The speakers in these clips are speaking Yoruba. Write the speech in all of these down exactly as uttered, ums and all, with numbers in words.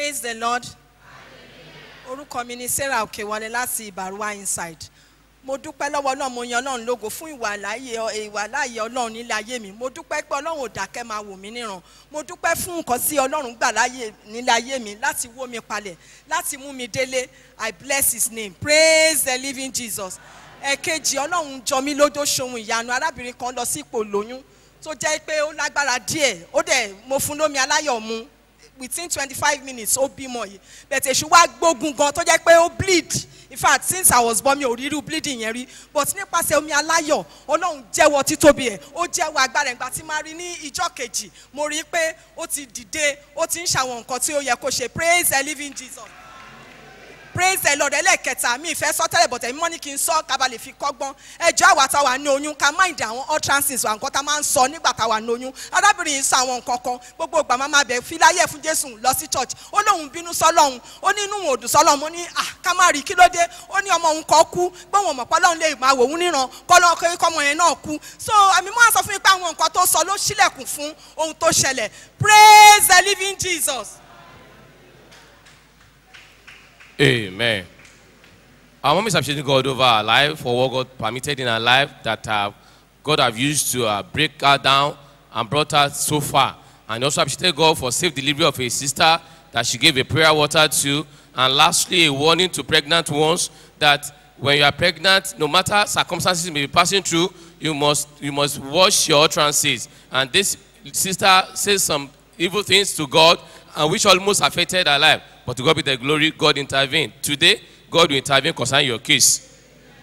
Praise the Lord. Orúkọ mi ni Sarah Okewale láti Ìbàrúwá inside. Mo dúpẹ́ lọ́wọ́ Ọlọ́run, mo yan Ọlọ́run lógo fún ìwà láàyè ìwà láàyè Ọlọ́run nílé ayé mi. Mo dúpẹ́ pé Ọlọ́run ò dákẹ́ máa wò mí níran. Mo dúpẹ́ fún nǹkan tí Ọlọ́run gbà láàyè nílé ayé mi láti wó mi palẹ̀, láti mú mi délé. I bless his name. Praise the living Jesus. Ẹ̀kejì Ọlọ́run jọ mí lójó ṣohun ìyanu. Arábìnrin kan lọ sí ipò lóyún tó jẹ́ pé ó lágbára díẹ̀. Ó dẹ̀ mo fún lómi aláyọ̀ mu. Within twenty-five minutes ó bímọ yìí. Bẹ̀tẹ̀ èṣù wá gbógun gan tó jẹ́ pé ó bleed. In fact, since I was born mi ò rí irú bleeding yẹn rí. But nípasẹ̀ omi aláyọ̀ Ọlọ́run jẹ́wọ́ títóbi ẹ̀. Ó jẹ́wọ́ agbára ìgbà tí máa rí ní ìjọ́ kejì. Mo rí pé ó ti dìde, ó ti ń ṣàwọn nǹkan tí ó yẹ kó ṣe. Praise the living Jesus. Praise the Lord. Ẹlẹ́kẹta mi ìfẹ́ sọ tẹ́lẹ̀ bọ̀tẹ̀ mímọ́ ní kí n sọ kábà lè fi kọ́gbọ́n. Ẹjọ́ àwa tá wà ní oyún ká mind àwọn utterances wa nǹkan tá máa ń sọ nígbà tá wà ní oyún. Arábìnrin yìí sọ àwọn nǹkan kan gbogbo ìgbà máa máa bẹ̀ fi láyé fún Jésù lọ sí church. Ó lóun bínú sọ́lọ́hun. Ó ní inú òdù sọ́lọ́hun. Mo ní ah ká má rí kí ló dé. Ó ní ọmọ òun kan kú. Gbọ́n wọn mọ̀ pé Ọlọ́run lè máa wò ó níran. Kọ́lọ́ kọ́mọ yẹn náà kú. So àmì mọ́ àsọ fún mi pé àwọn nǹkan tó sọ ló ṣílẹ̀kùn fún ohun tó ṣẹlẹ̀. Praise the living Jesus. Amen. Our mom is appreciating God over our life for what God permitted in her life that uh, God have used to uh, break her down and brought her so far. And also appreciated God for safe delivery of a sister that she gave a prayer water to. And lastly, a warning to pregnant ones that when you are pregnant, no matter circumstances may be passing through, you must, you must watch your utterances. And this sister says some evil things to God, and which almost affected her life. But to God be the glory, God intervened. Today, God will intervene concerning your case.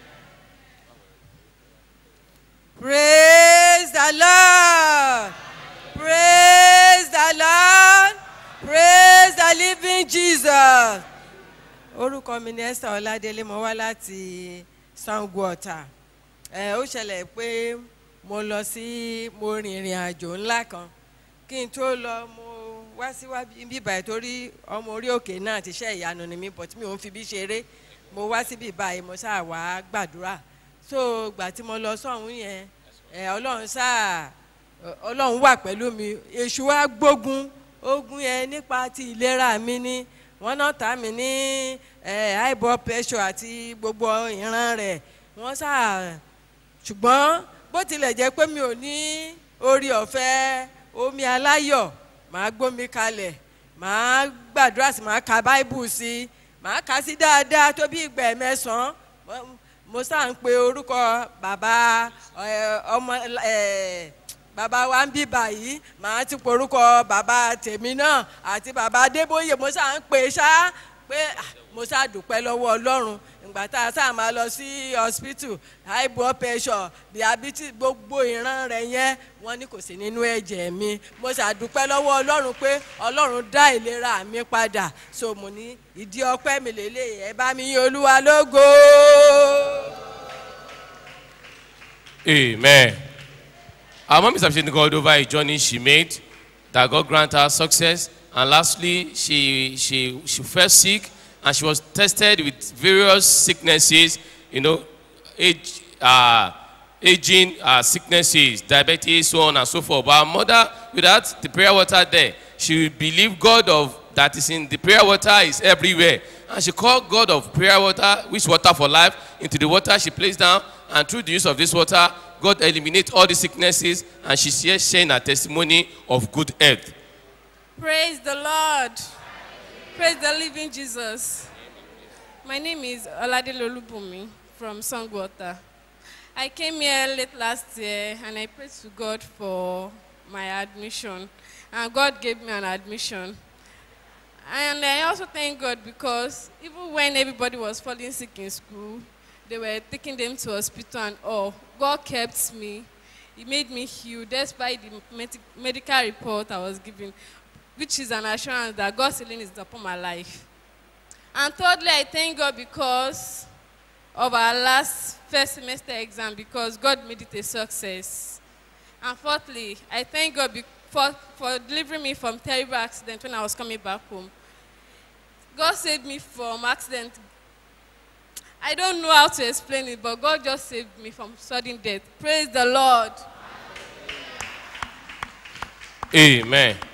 Praise the Lord. Praise the Lord. Praise the living Jesus. Orúkọ mi ni Esther Ọládélé, mo wá láti Sango Ọ̀tà. Ẹ ó ṣẹlẹ̀ pé mo lọ sí mo rìn ìrìn àjò ńlá kan. Kí n tó lọ mo wá sí wá bí báyìí torí ọmọ orí òkè náà ti ṣe ìyanu ni mi but mi ò ń fi bí ṣeré. Mo wá síbí báyìí mo ṣáà wá gbàdúrà. So gbà tí mo lọ sọ́hún yẹn ẹ Ọlọ́run ṣáà Ọlọ́run wà pẹ̀lú mi. Èṣù wá gbógun ogun yẹn nípa ti ìlera mi ni wọ́n náà tà mí ní high blood pressure àti gbogbo ìran rẹ̀ wọ́n ṣáà ṣùgbọ́n bó tilẹ̀ jẹ́ pé mi ò ní orí ọ̀fẹ́ omi aláyọ̀ màá gbómi kalẹ̀ màá gbàdúrà sí màá ka Bible sí màá kà sí dáadáa tó bí ìgbà mẹ́sàn-án mo sáà ń pe orúkọ bàbá ọmọ bàbá wa ń bí báyìí màá ti pe orúkọ bàbá tèmi náà àti bàbá Adébóyè mo sáà ń pe ṣá pé mo sáà dúpẹ́ lọ́wọ́ Ọlọ́run ìgbà tá a sáà máa lọ sí hospital high blood pressure diabetes gbogbo ìran rẹ̀ yẹn wọ́n ní kò sí nínú ẹ̀jẹ̀ mi mo ṣàdúpẹ́ lọ́wọ́ Ọlọ́run pé Ọlọ́run dá ìlera mi padà so mo ní ìdí ọpẹ́ mi lélẹ̀ ẹ bá mi yìn Olúwa lógo. Amen. Our mom is appreciating God over a journey she made that God grant her success. And lastly, she she she fell sick and she was tested with various sicknesses, you know, age, uh, aging uh, sicknesses, diabetes, so on and so forth. But our mother, without the prayer water there, she believed God of that is in the prayer water is everywhere. And she called God of prayer water, which water for life, into the water she placed down. And through the use of this water, God eliminates all the sicknesses. And she's here sharing her testimony of good health. Praise the Lord. Praise the living Jesus. My name is Oladele Olubumi from Sangwater. I came here late last year and I prayed to God for my admission. And God gave me an admission. And I also thank God because even when everybody was falling sick in school, they were taking them to hospital and all. God kept me. He made me heal despite the med medical report I was given, which is an assurance that God's healing is upon my life. And thirdly, I thank God because of our last first semester exam, because God made it a success. And fourthly, I thank God for, for delivering me from terrible accident when I was coming back home. God saved me from accident. I don't know how to explain it, but God just saved me from sudden death. Praise the Lord. Amen.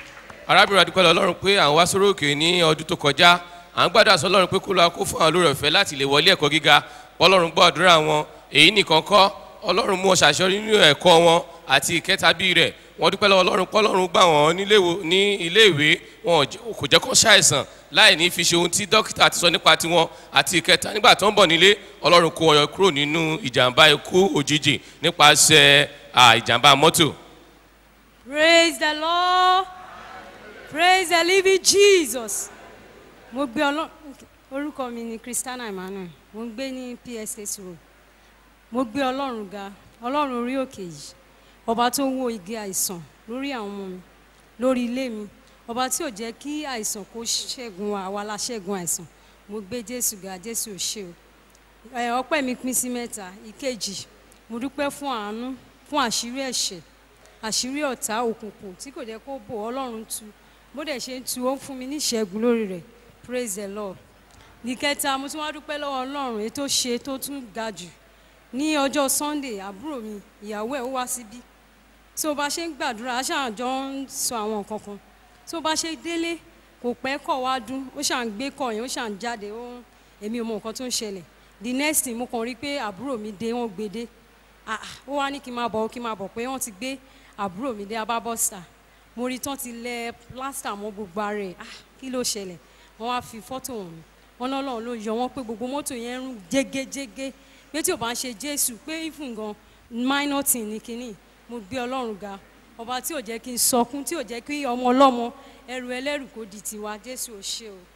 arábìnrin adúpẹ́ lọ ọlọ́run pé àwọn wá sórí òkè ní ọdún tó kọjá à ń gbàdúrà sọ ọlọ́run pé kó lọ kó fún àwọn olórí ọ̀fẹ́ láti lè wọlé ẹ̀kọ́ gíga ọlọ́run gbọ́ àdúrà wọn èyí nìkan kọ́ ọlọ́run mú wọn ṣàṣeyọrí nínú ẹ̀kọ́ wọn àti ìkẹta bí rẹ̀ wọ́n dúpẹ́ lọ́wọ́ ọlọ́run pé ọlọ́run gbà wọ́n ní ilé ìwé wọn kò jẹ́ kó ṣàìsàn láì ní fi ṣe ohun tí dókítà ti sọ nípa tiwọn àti ìkẹta nígbà tó ń bọ̀ nílé ọlọ́run kó wọn yọ kúrò nínú ìjàmbá ikú òjijì nípasẹ̀ ìjàmbá mọ́tò. Praise the Lord. Praise the living Jesus. Mo gbé ọlọ́run orúkọ mi ni Christiana Emmanuel mo ń gbé ní P S S road mo gbé ọlọ́run ga ọlọ́run orí òkè yìí ọba tó ń wo igi àìsàn lórí àwọn ọmọ mi lórí ilé mi ọba tí ò jẹ́ kí àìsàn kó ṣẹ́gun wa àwa la ṣẹ́gun àìsàn mo gbé Jésù ga Jésù ò ṣe o ọpẹ́ mi pín sí mẹ́ta ìkejì mo dúpẹ́ fún àánú fún àṣírí ẹ̀ṣẹ̀ àṣírí ọ̀tá òkùnkùn tí kò jẹ́ kó bò ọlọ́run tú bó dẹ̀ ṣe ń tú ó ń fún mi ní ìṣẹ́gun lórí rẹ̀ praise the Lord. Ní kẹta mo tún wá dúpẹ́ lọ́wọ́ ọlọ́run èyí tó ṣe tó tún ga jù ní ọjọ́ Sunday àbúrò mi ìyàwó ẹ̀ ó wá síbí tí ó bá ṣe ń gbàdúrà á ṣáà jọ ń sọ àwọn nǹkan kan tí ó bá ṣe délé kò pẹ́ kọ̀ wá dún ó ṣáà ń gbé kọ̀ yẹn ó ṣáà ń jáde ó èmi ò mọ nǹkan tó ń ṣẹlẹ̀ the next thing mo kàn rí pé àbúrò mi dé wọ́n gbé dé ó wá ní kí n máa bọ̀ kí n máa bọ̀ pé wọ́n ti gbé àbúrò mi dé abábọ́sà mo rí tán ti lẹ plaster mọ́ gbogbo ara ẹ̀ kí ló ṣẹlẹ̀ wọ́n wá fi fọ́tò wọn mi wọ́n lọ́lọ́run ló yọ wọ́n pé gbogbo mọ́tò yẹn ń rún jégéjégé pé tí ò bá ń ṣe Jésù pé ìfún gan minor thing ní kínní mo gbé ọlọ́run ga ọba tí ò jẹ́ kí n sọkún tí ò jẹ́ kí ọmọ ọlọ́mọ ẹrù ẹlẹ́rù kò di tiwa Jésù ò ṣe o.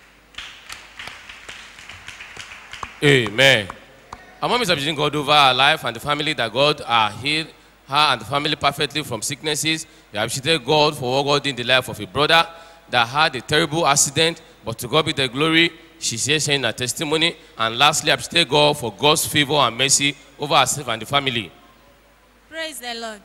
Amen. Our mom is appreciating God over her life and the family that God uh, healed her and the family perfectly from sicknesses. They appreciated God for what God did in the life of a brother that had a terrible accident, but to God be the glory. She's here sharing her testimony. And lastly, I appreciate God for God's favor and mercy over herself and the family. Praise the Lord.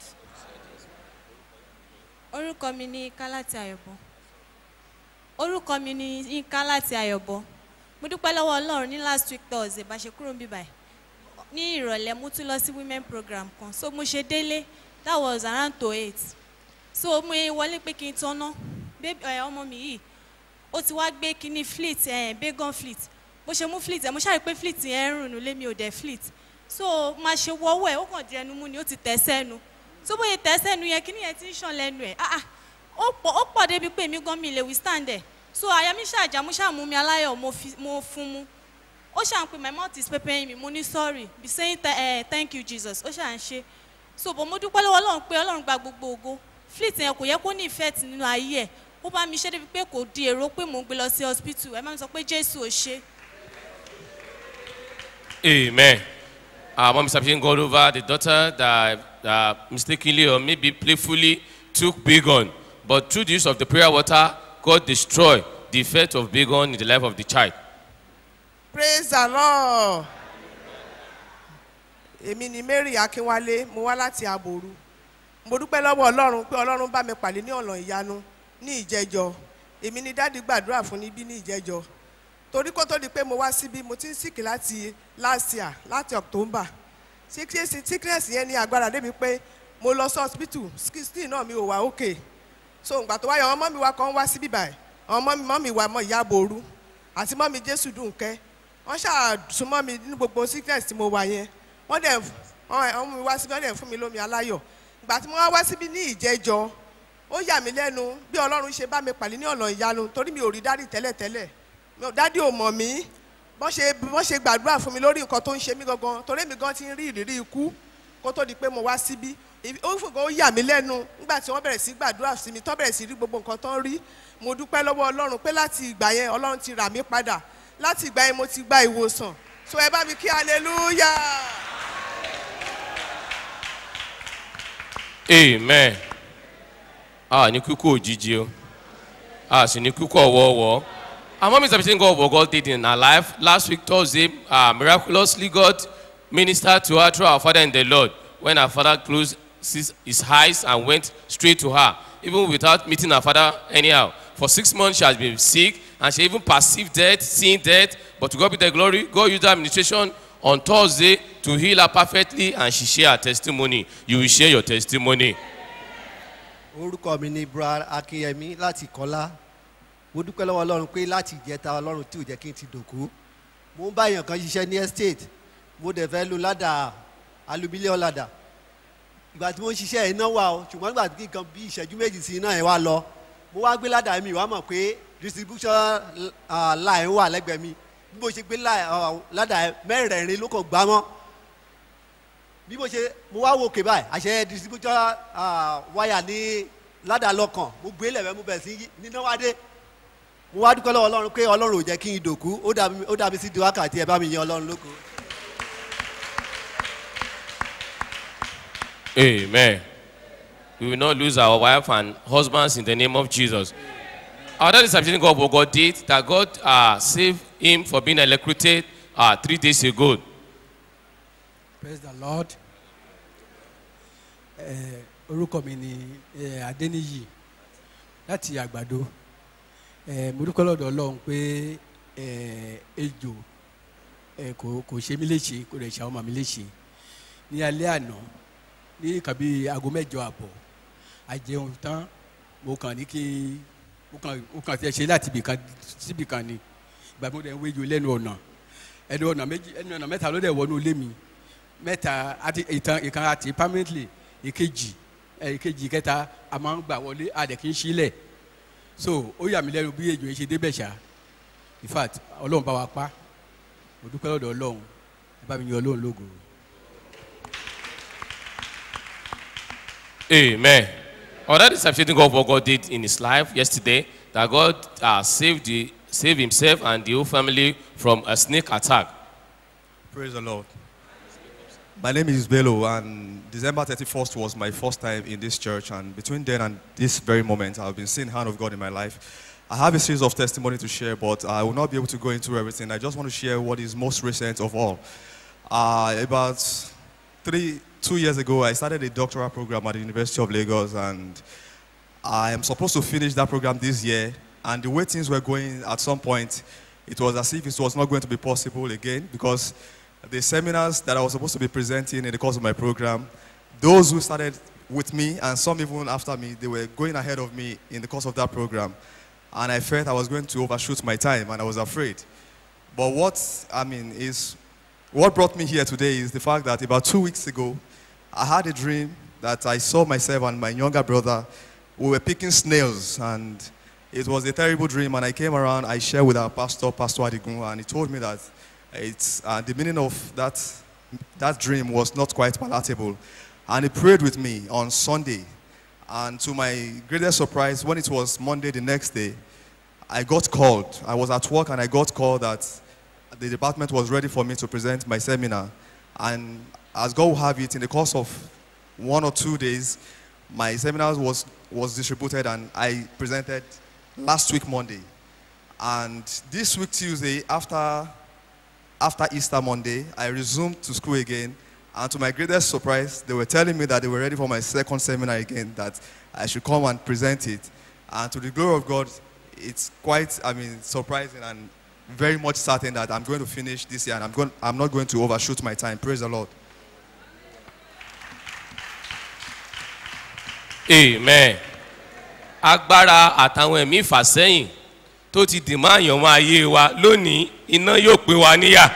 Orúkọ mi ni Kálátì Ayọ̀bọ. Orúkọ mi ni Kálátì Ayọ̀bọ. Mo dúpẹ́ lọ́wọ́ Ọlọ́run ní last week Thursday bá ṣe kúrò níbí báyìí. Ní ìrọ̀lẹ́ mo tún lọ sí women program kan. So mo ṣe délé. That was around to eight. So mo wọlé pé kí n tọ́ná. Baby ọmọ mi yìí ó ti wá gbé kíní fleet ẹ̀ bacon fleet. Bó ṣe mú fleet ẹ̀ mo ṣàrí pé fleet yẹn ń rùn nílé mi ò dẹ̀ fleet. So máa ṣe wọ́wọ́ ẹ̀ ó kàn di ẹnu mú ni ó ti tẹ̀ sẹ́nu. So bóyá tẹ̀ sẹ́nu yẹn kíní yẹn ti ń ṣàn lẹ́nu ẹ̀. Ah ah ó pọ̀ ó pọ̀ débi pé mi gan mi lè withstand ẹ̀. So àyà mi ṣàjà mo ṣàmú mi aláyọ̀ mo fi mo fún mu. Ó ṣàn pé my mouth is peppering me mo ní sorry be saying uh, thank you Jesus ó ṣàn ṣe. So bò mo dúpẹ́ lọ́wọ́ Ọlọ́run pé Ọlọ́run gba gbogbo ògo. Fleet yẹn kò yẹ kó ní effect nínú ayé ẹ̀. Ó bá mi ṣe débi pé kò di èrò pé mò ń gbé lọ sí hospital ẹ má mi sọ pé Jésù ò ṣe. Amen. Our mom is appreciating God over the daughter that uh, mistakenly or maybe playfully took bacon, but through the use of the prayer water, God destroyed the effect of bacon in the life of the child. Praise the Lord. Èmi ni Mary Akínwálé, mo wá láti Àbòrú. Mo dúpẹ́ lọ́wọ́ Ọlọ́run pé Ọlọ́run bá mi pàdé ní ọ̀nà ìyanu ní ìjẹjọ. Èmi ni dáàdi gbàdúrà fún níbí ní ìjẹjọ. Torí kó tó di pé mo wá síbí mo ti ń sick láti last year láti October. Sickness yẹn ní agbára débi pé mo lọ sí hospital still náà mi ò wá okay. So ìgbà tó wáyé àwọn ọmọ mi wá kan wá síbí báyìí. Àwọn ọmọ mi mọ́ mi wá mọ́ ìyá Àbòrú àti mọ́ mi Jésù Dùnkẹ́. Wọ́n ṣàsúnmọ́ mi nínú gbogbo sickness tí mo wà yẹn. Wọ́n dẹ̀ ọmọ mi wá síbí wọ́n dẹ̀ fún mi lómi aláyọ̀. Ìgbà tí mo wá wá síbí ní ìjẹjọ ó yà mí lẹ́nu bí Ọlọ́run ṣe bá mi pàdé ní ọ̀nà ìyanu torí mi ò rí dádì tẹ́lẹ̀tẹ́lẹ̀ dádì ò mọ̀ mí bọ́n ṣe bọ́n ṣe gbàdúrà fún mi lórí nǹkan tó ń ṣe mí gangan torí mi gan ti ń rí ìrírí ikú kó tó di pé mo wá síbí ó fògó ó yà mí lẹ́nu nígbà tí wọ́n bẹ̀rẹ̀ sí gbàdúrà sí mi tó bẹ̀rẹ̀ sí rí gbogbo nǹkan tó ń rí mo dúpẹ́ lọ́wọ́ Ọlọ́run pé láti ìgbà yẹn Ọlọ́run ti rà mí padà láti ìgbà yẹn mo ti gba ìwòsàn so ẹ bá mi kí hallelujah. Amen. Ah, ní kúkú òjijì o. Ah, sì ní kúkú ọ̀wọ̀ọ̀wọ̀. Our mom is appreciating God for what God did in her life. Last week, Thursday, uh, miraculously, God ministered to her through our Father in the Lord when her father closed his, his eyes and went straight to her, even without meeting her father anyhow. For six months, she has been sick, and she even perceived death, seeing death. But to God be the glory, God used her administration on Thursday to heal her perfectly, and she shared her testimony. You will share your testimony. orúkọ mi ni Bra Akínyẹmí láti Kọ́lá. Mo dúpẹ́ lọ́wọ́ Ọlọ́run pé láti ìjẹta Ọlọ́run tí ò jẹ́ kí n ti dòkú. Mo ń bá èèyàn kan ṣiṣẹ́ ní estate. Mo dẹ̀ fẹ́ lo ládà alumílíọ̀n ládà. Ìgbà tí mo ń ṣiṣẹ́ iná wà o, ṣùgbọ́n ìgbà tí nǹkan bí ìṣẹ́jú méjì sí iná yẹn wá lọ. Mo wá gbé ládà mi wá mọ̀ pé distribution uh, line wà lẹ́gbẹ̀ẹ́ mi. Bí mo ṣe gbé ládà mẹ́rẹ̀ẹ̀rin ló kàn gbá mọ́. Bí mo ṣe mo wá wò ké báyìí àṣẹ distribution wáyà ní ládàá lọ́kàn mo gbé lẹ̀fẹ̀ mo bẹ̀rẹ̀ sí níná wá dé mo wá dúpẹ́ lọ́wọ́ Ọlọ́run pé Ọlọ́run ò jẹ́ kí n dòkú ó dàbí sí di wákàtí ẹ bá mi yan Ọlọ́run lógo. Amen. We will not lose our wife and husbands in the name of Jesus. Our dad is appreciating God what God did, that God uh, saved him for being electrocuted uh, three days ago. Praise the Lord. Orúkọ mi ni Adéníyì láti Àgbàdo. Mo dúpẹ́ lọ́dọ̀ Ọlọ́run pé ejò kò ṣe mí léṣe kò rẹ̀ ṣe àwọn ọmọ mi léṣe. Ní alẹ́ àná ní kàbí aago mẹ́jọ àbọ̀ àjẹun tán mo kàn ní kí mo kàn ti ṣe láti ibìkan síbìkan ni ìgbà mo dẹ̀ ń wéjò lẹ́nu ọ̀nà ẹnu ọ̀nà méjì ẹnu ọ̀nà mẹ́ta ló dẹ̀ wọnú ilé mi. Mẹ́ta àti ìtàn ìkan àti permanently ìkejì ìkejì kẹta a máa ń gbà wọlé àdẹ kì í sílẹ̀ so ó yà mí lẹ́nu bí ejò yẹn ṣe débẹ̀ ṣá in fact Ọlọ́run bá wa pa mo dúpẹ́ lọ́dọ̀ Ọlọ́run ẹ bá mi yan Ọlọ́run lógo. Amen. Our dad is appreciating God for what God did in his life yesterday, that God uh, saved the saved himself and the whole family from a snake attack. Praise the Lord. My name is Bello, and December thirty-first was my first time in this church, and between then and this very moment, I've been seeing the hand of God in my life. I have a series of testimony to share, but I will not be able to go into everything. I just want to share what is most recent of all. Uh, about three, two years ago, I started a doctoral program at the University of Lagos, and I am supposed to finish that program this year, and the way things were going at some point, it was as if it was not going to be possible again, because the seminars that I was supposed to be presenting in the course of my program, those who started with me and some even after me, they were going ahead of me in the course of that program. And I felt I was going to overshoot my time, and I was afraid. But what, I mean, is, what brought me here today is the fact that about two weeks ago, I had a dream that I saw myself and my younger brother, we were picking snails, and it was a terrible dream. And I came around, I shared with our pastor, Pastor Adigun, and he told me that It's, uh, the meaning of that, that dream was not quite palatable. And he prayed with me on Sunday. And to my greatest surprise, when it was Monday the next day, I got called. I was at work and I got called that the department was ready for me to present my seminar. And as God will have it, in the course of one or two days, my seminar was, was distributed and I presented last week Monday. And this week Tuesday, after After Easter Monday, I resumed to school again, and to my greatest surprise, they were telling me that they were ready for my second seminar again, that I should come and present it. And to the glory of God, it's quite, I mean, surprising and very much certain that I'm going to finish this year, and I'm, going, I'm not going to overshoot my time. Praise the Lord. Amen. Agbára àtàwọn ẹ̀mí ìfàsẹ́yìn tó ti dì máa yàn máa yé wa lónìí iná yóò pé wa níyà.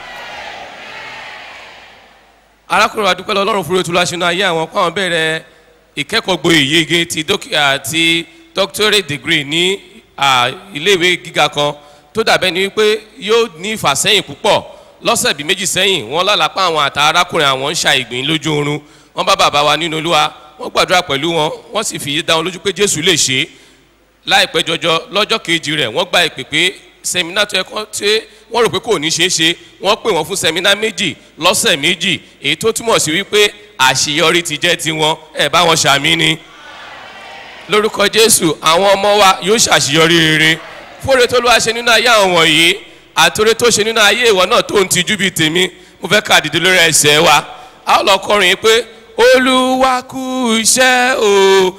Arákùnrin wa dúpẹ́ lọ́rùn fún ètò láṣínú ayé àwọn kó àwọn bẹ̀rẹ̀ ìkẹ́kọ̀ọ́ gboyè yege ti ti doctorate degree ní iléèwé gíga kan tó dàbẹ́ ni wípé yóò ní ìfàsẹ́yìn púpọ̀. Lọ́sẹ̀ bí méjì sẹ́yìn wọ́n lálàpá àwọn àtà arákùnrin àwọn ń ṣa ìgbín lójú oorun. Wọ́n bá bàbá wa nínú Olúwa, wọ́n gbàdúrà pẹ̀lú wọn, wọ́n sì fi dá wọn lójú pé Jésù lè ṣe é. Láìpẹ́ jọjọ lọ́jọ́ kejì rẹ̀ wọ́n gba ìpè pé sẹ́mínà tó ẹ̀kọ́ tí wọ́n rò pé kò ní ṣeé ṣe, wọ́n pè wọ́n fún sẹ́mínà méjì lọ́sẹ̀ méjì, èyí tó túmọ̀ sí wípé àṣeyọrí ti jẹ́ tiwọn. Ẹ bá wọn ṣàmì ni. Lórúkọ Jésù àwọn ọmọ wa yóò ṣàṣeyọrí rere. Fóore tó Olúwa ṣe nínú ayé àwọn wọ̀nyí àtòrè tó ṣe nínú ayé ìwọ náà tó ń tijú bíi tèmi, mo fẹ́ ká dìde lórí ẹsẹ̀ wa. A ó lọ kọrin pé Olúwa kú iṣẹ́ o,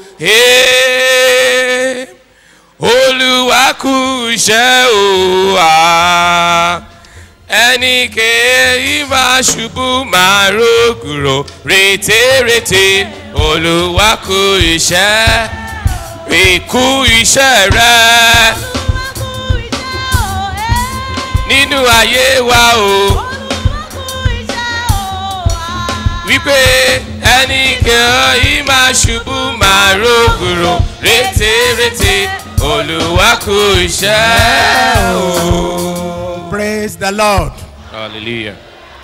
ee. Olúwa kú iṣẹ́ o, à. Ẹnikẹ́ni máa ṣubú máa rògùrò rétérété. Olúwa kú iṣẹ́. pé kú iṣẹ́ rẹ nínú ayé wa o. Wípé ẹnìkan yìí máa ṣubú máa rògbòrò rétérété Olúwa kú iṣẹ́ o. Praise the Lord. Hallelujah.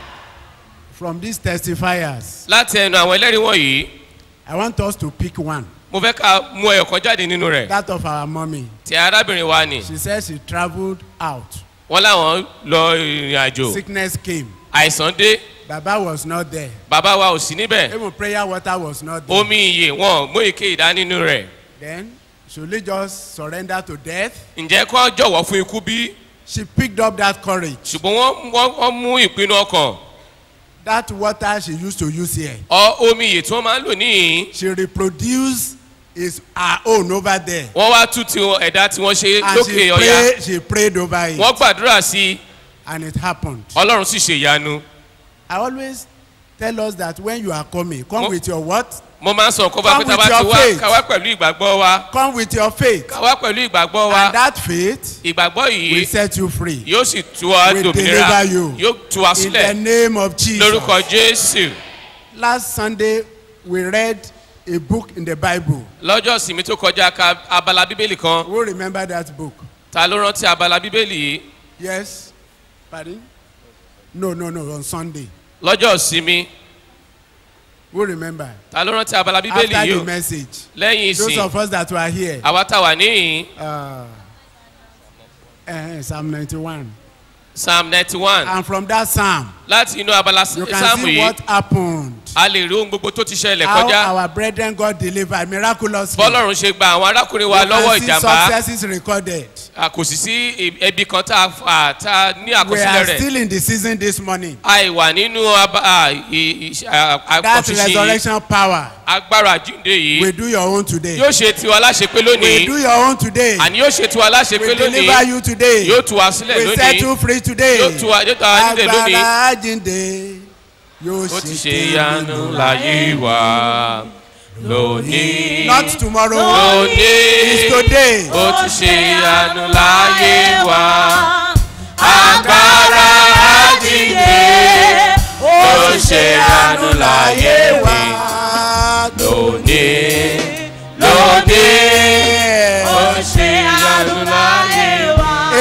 From these testifiers, Láti ẹnu àwọn ẹlẹ́rìí wọ̀nyí, I want us to pick one. mo fẹ́ ká mú ẹyọ kan jáde nínú rẹ̀. That of our mommy. Ti arábìnrin wa ni. She says she traveled out. Wọ́n láwọn lọ ìrìn àjò. Sickness came. Àìsàn dé. Baba was not there. Bàbá wa ò sí níbẹ̀. Even prayer water was not there. Omi ìyè wọn mú ike ìdá nínú rẹ̀. Then, should we just surrender to death? Ǹjẹ́ kó jọ̀wọ́ fún ikú bí? She picked up that courage. Ṣùgbọ́n wọ́n wọ́n wọ́n mú ìpinnu ọkàn. That water she used to use here. Ọ omi ìyè tí wọ́n máa ń lò níyìn. She reproduced his her own over there. Wọ́n wá tú ti ẹ̀dá tí wọ́n ṣe And lókè she ọ̀yà. prayed, she prayed over it. Wọ́n gbàdúrà sí i. And it happened. Ọlọ́run sì ṣe ìyanu. I always tell us that when you are coming, come Mo- with your what? Mo máa ń sọ nǹkan bá Come pé tá a bá with ti your wá faith. ká wá pẹ̀lú ìgbàgbọ́ wa. Come with your faith. Ká wá pẹ̀lú ìgbàgbọ́ wa. And that faith Ìgbàgbọ́ will yìí set you free. yóò sì tú wa Will dòmìnira. deliver you. Yóò tú wa In the sílẹ̀. name of Jesus. Lórúkọ Jésù. Last Sunday, we read a book in the Bible. Lọ́jọ́ ìsinmi tó kọjá ka abala bíbélì kan. Who remember that book? Ta ló rántí abala bíbélì yìí? Yes? Pardon? No, no, no, on Sunday. Lọ́jọ́ ìsinmi. Who remember? Ta ló rántí abala bíbélì After yìí the o? message. Lẹ́yìn Those ìsìn. of us that were here. Àwa tá wà níyìn. Uh, uh, Psalm ninety-one. Psalm ninety-one. And from that psalm, Láti inú abala you can sáàmù see yìí. what happened. A lè rí ohun gbogbo tó ti ṣẹlẹ̀ How kọjá. our brethren got delivered miraculously. Bọ́lọ́run ṣe gba àwọn arákùnrin wa You lọ́wọ́ can see ìjàmbá. successes recorded. A kò sì sí ẹbí kan tá a fà tá a ní We are àkọsílẹ̀ rẹ̀. still in the season this morning. Àìwà nínú aba- à, ì- ì- à- That àkọsíṣe yìí. resurrection power Agbára àjíǹde yìí. will do your own today. Yóò ṣe tiwa láṣepé Will lónìí. do your own today. Àní yóò ṣe tiwa láṣepé Will lónìí. deliver you today. Yóò tú wa sílẹ̀ Will set lónìí. you free today. Yóò tú wa yóò tú wa nílẹ̀ lónìí. Agbára àjíǹde yóò Ó ti ṣe ṣe ìyanu láyé wa lónìí. Not tomorrow. Lónìí. It's today. Ó ti ṣe ìyanu láyé wa. Agbára àjíǹde ó ṣe ìyanu láyé wa lónìí. Lónìí ó ṣe ìyanu láyé wa.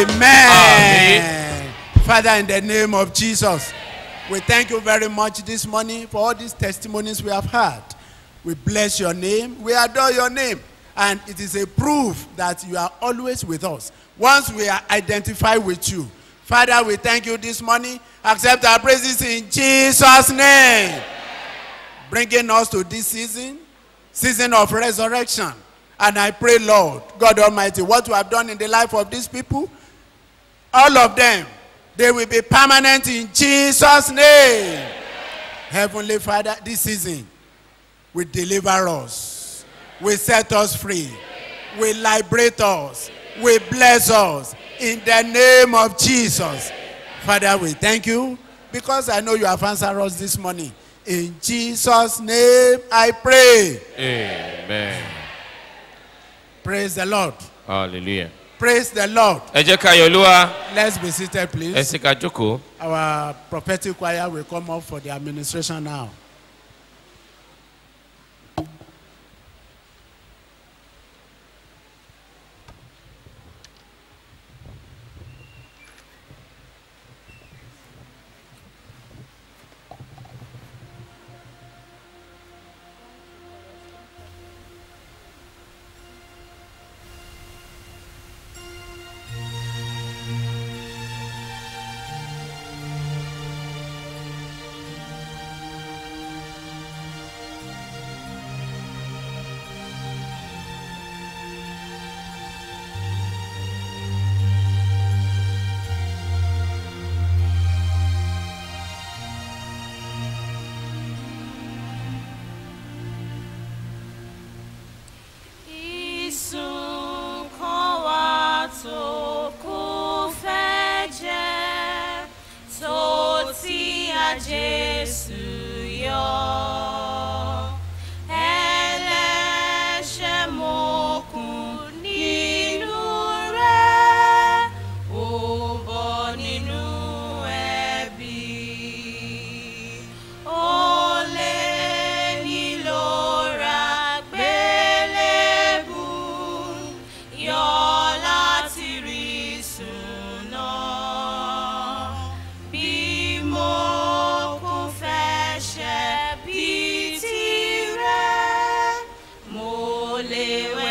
Amen. Father, in the name of Jesus, we thank you very much this morning for all these testimonies we have heard. We bless your name. We adore your name. And it is a proof that you are always with us. Once we are identified with you. Father, we thank you this morning. Accept our praises in Jesus' name. Bringing us to this season, season of resurrection. And I pray, Lord, God Almighty, what you have done in the life of these people, all of them, they will be permanent in Jesus' name. Heavenly Father, this season will deliver us, will set us free, will liberate us, will bless us in the name of Jesus. Father, we thank you because I know you have answered us this morning. In Jesus' name I pray. Amen. Praise the Lord. Hallelujah. Praise the Lord. Ẹ jẹ́ ká yọ̀ Olúwa. Let's be seated, Ẹ please. sì ká jókòó. Our prophetic choir will come up for the administration now.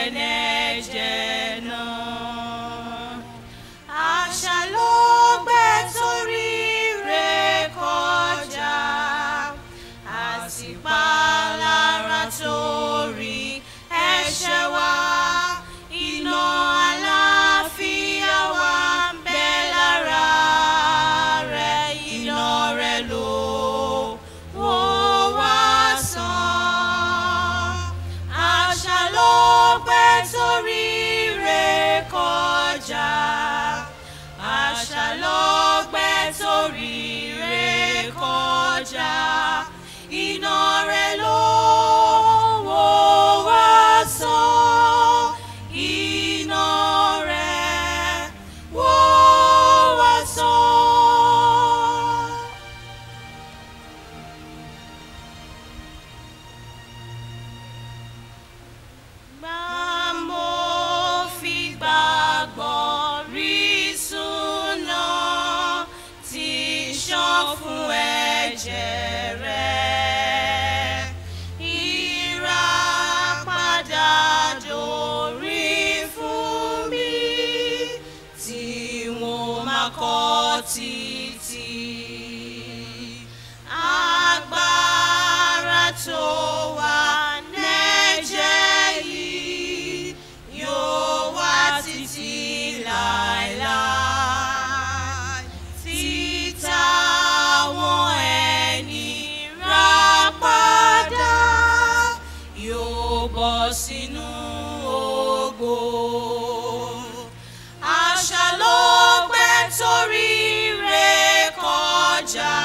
nẹ́jẹ̀ náà. Àṣà ló gbẹ torí rẹ̀ kọjá, àsìpalára torí ẹ̀ṣẹ̀ wa. Iná àlàáfíà wa ń bẹ lára rẹ̀, iná rẹ̀ ló wò wá sàn. Àṣà ló gbẹ torí rẹ̀ kọjá, àṣà ló gbẹ torí rẹ̀ kọjá, iná rẹ̀ ló wò wá sàn, iná rẹ̀ wò wá sàn. Mo fi gbàgbọ́ rí súná tí ṣàn fún ẹ̀jẹ̀ rẹ̀. Ìràpadà dórí fún mi tí wọ́n máa kọ́ títí. Agbára tó wà nẹ́jẹ̀ yìí yóò wá títí láéláé. Títa àwọn ẹni rápadà yóò bọ́ sínú ògo. Àṣà ló gbẹ torí rẹ̀ kọjá,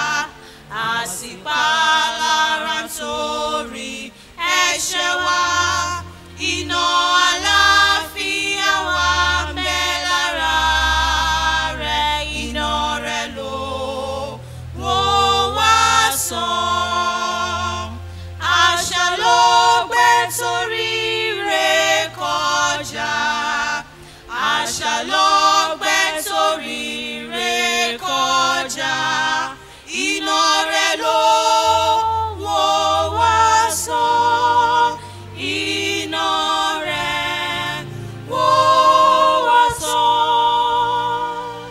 àsìpalára torí ẹ̀ṣẹ̀ wa. Iná àlàáfíà wa ń bẹ lára rẹ̀, iná rẹ̀ ló wò wá sàn. Àṣà ló gbẹ torí rẹ̀ kọjá, àṣà ló gbẹ torí rẹ̀ kọjá, iná rẹ̀ ló wò wá sàn, iná rẹ̀ wò wá sàn.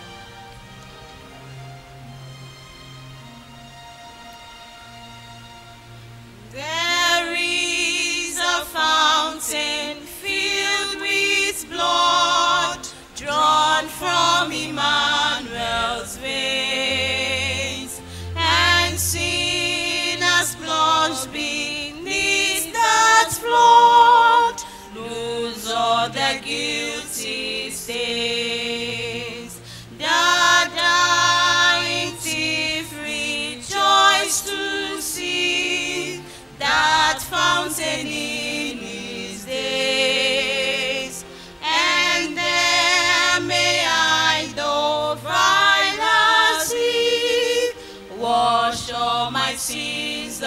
There is a fountain filled with blood, drawn from Emmanuel's veins, and sinners plunged beneath that flood lose all their guilty stains. The dying thief rejoiced to see that fountain in his days, and there may I, though vile as he, wash all my sins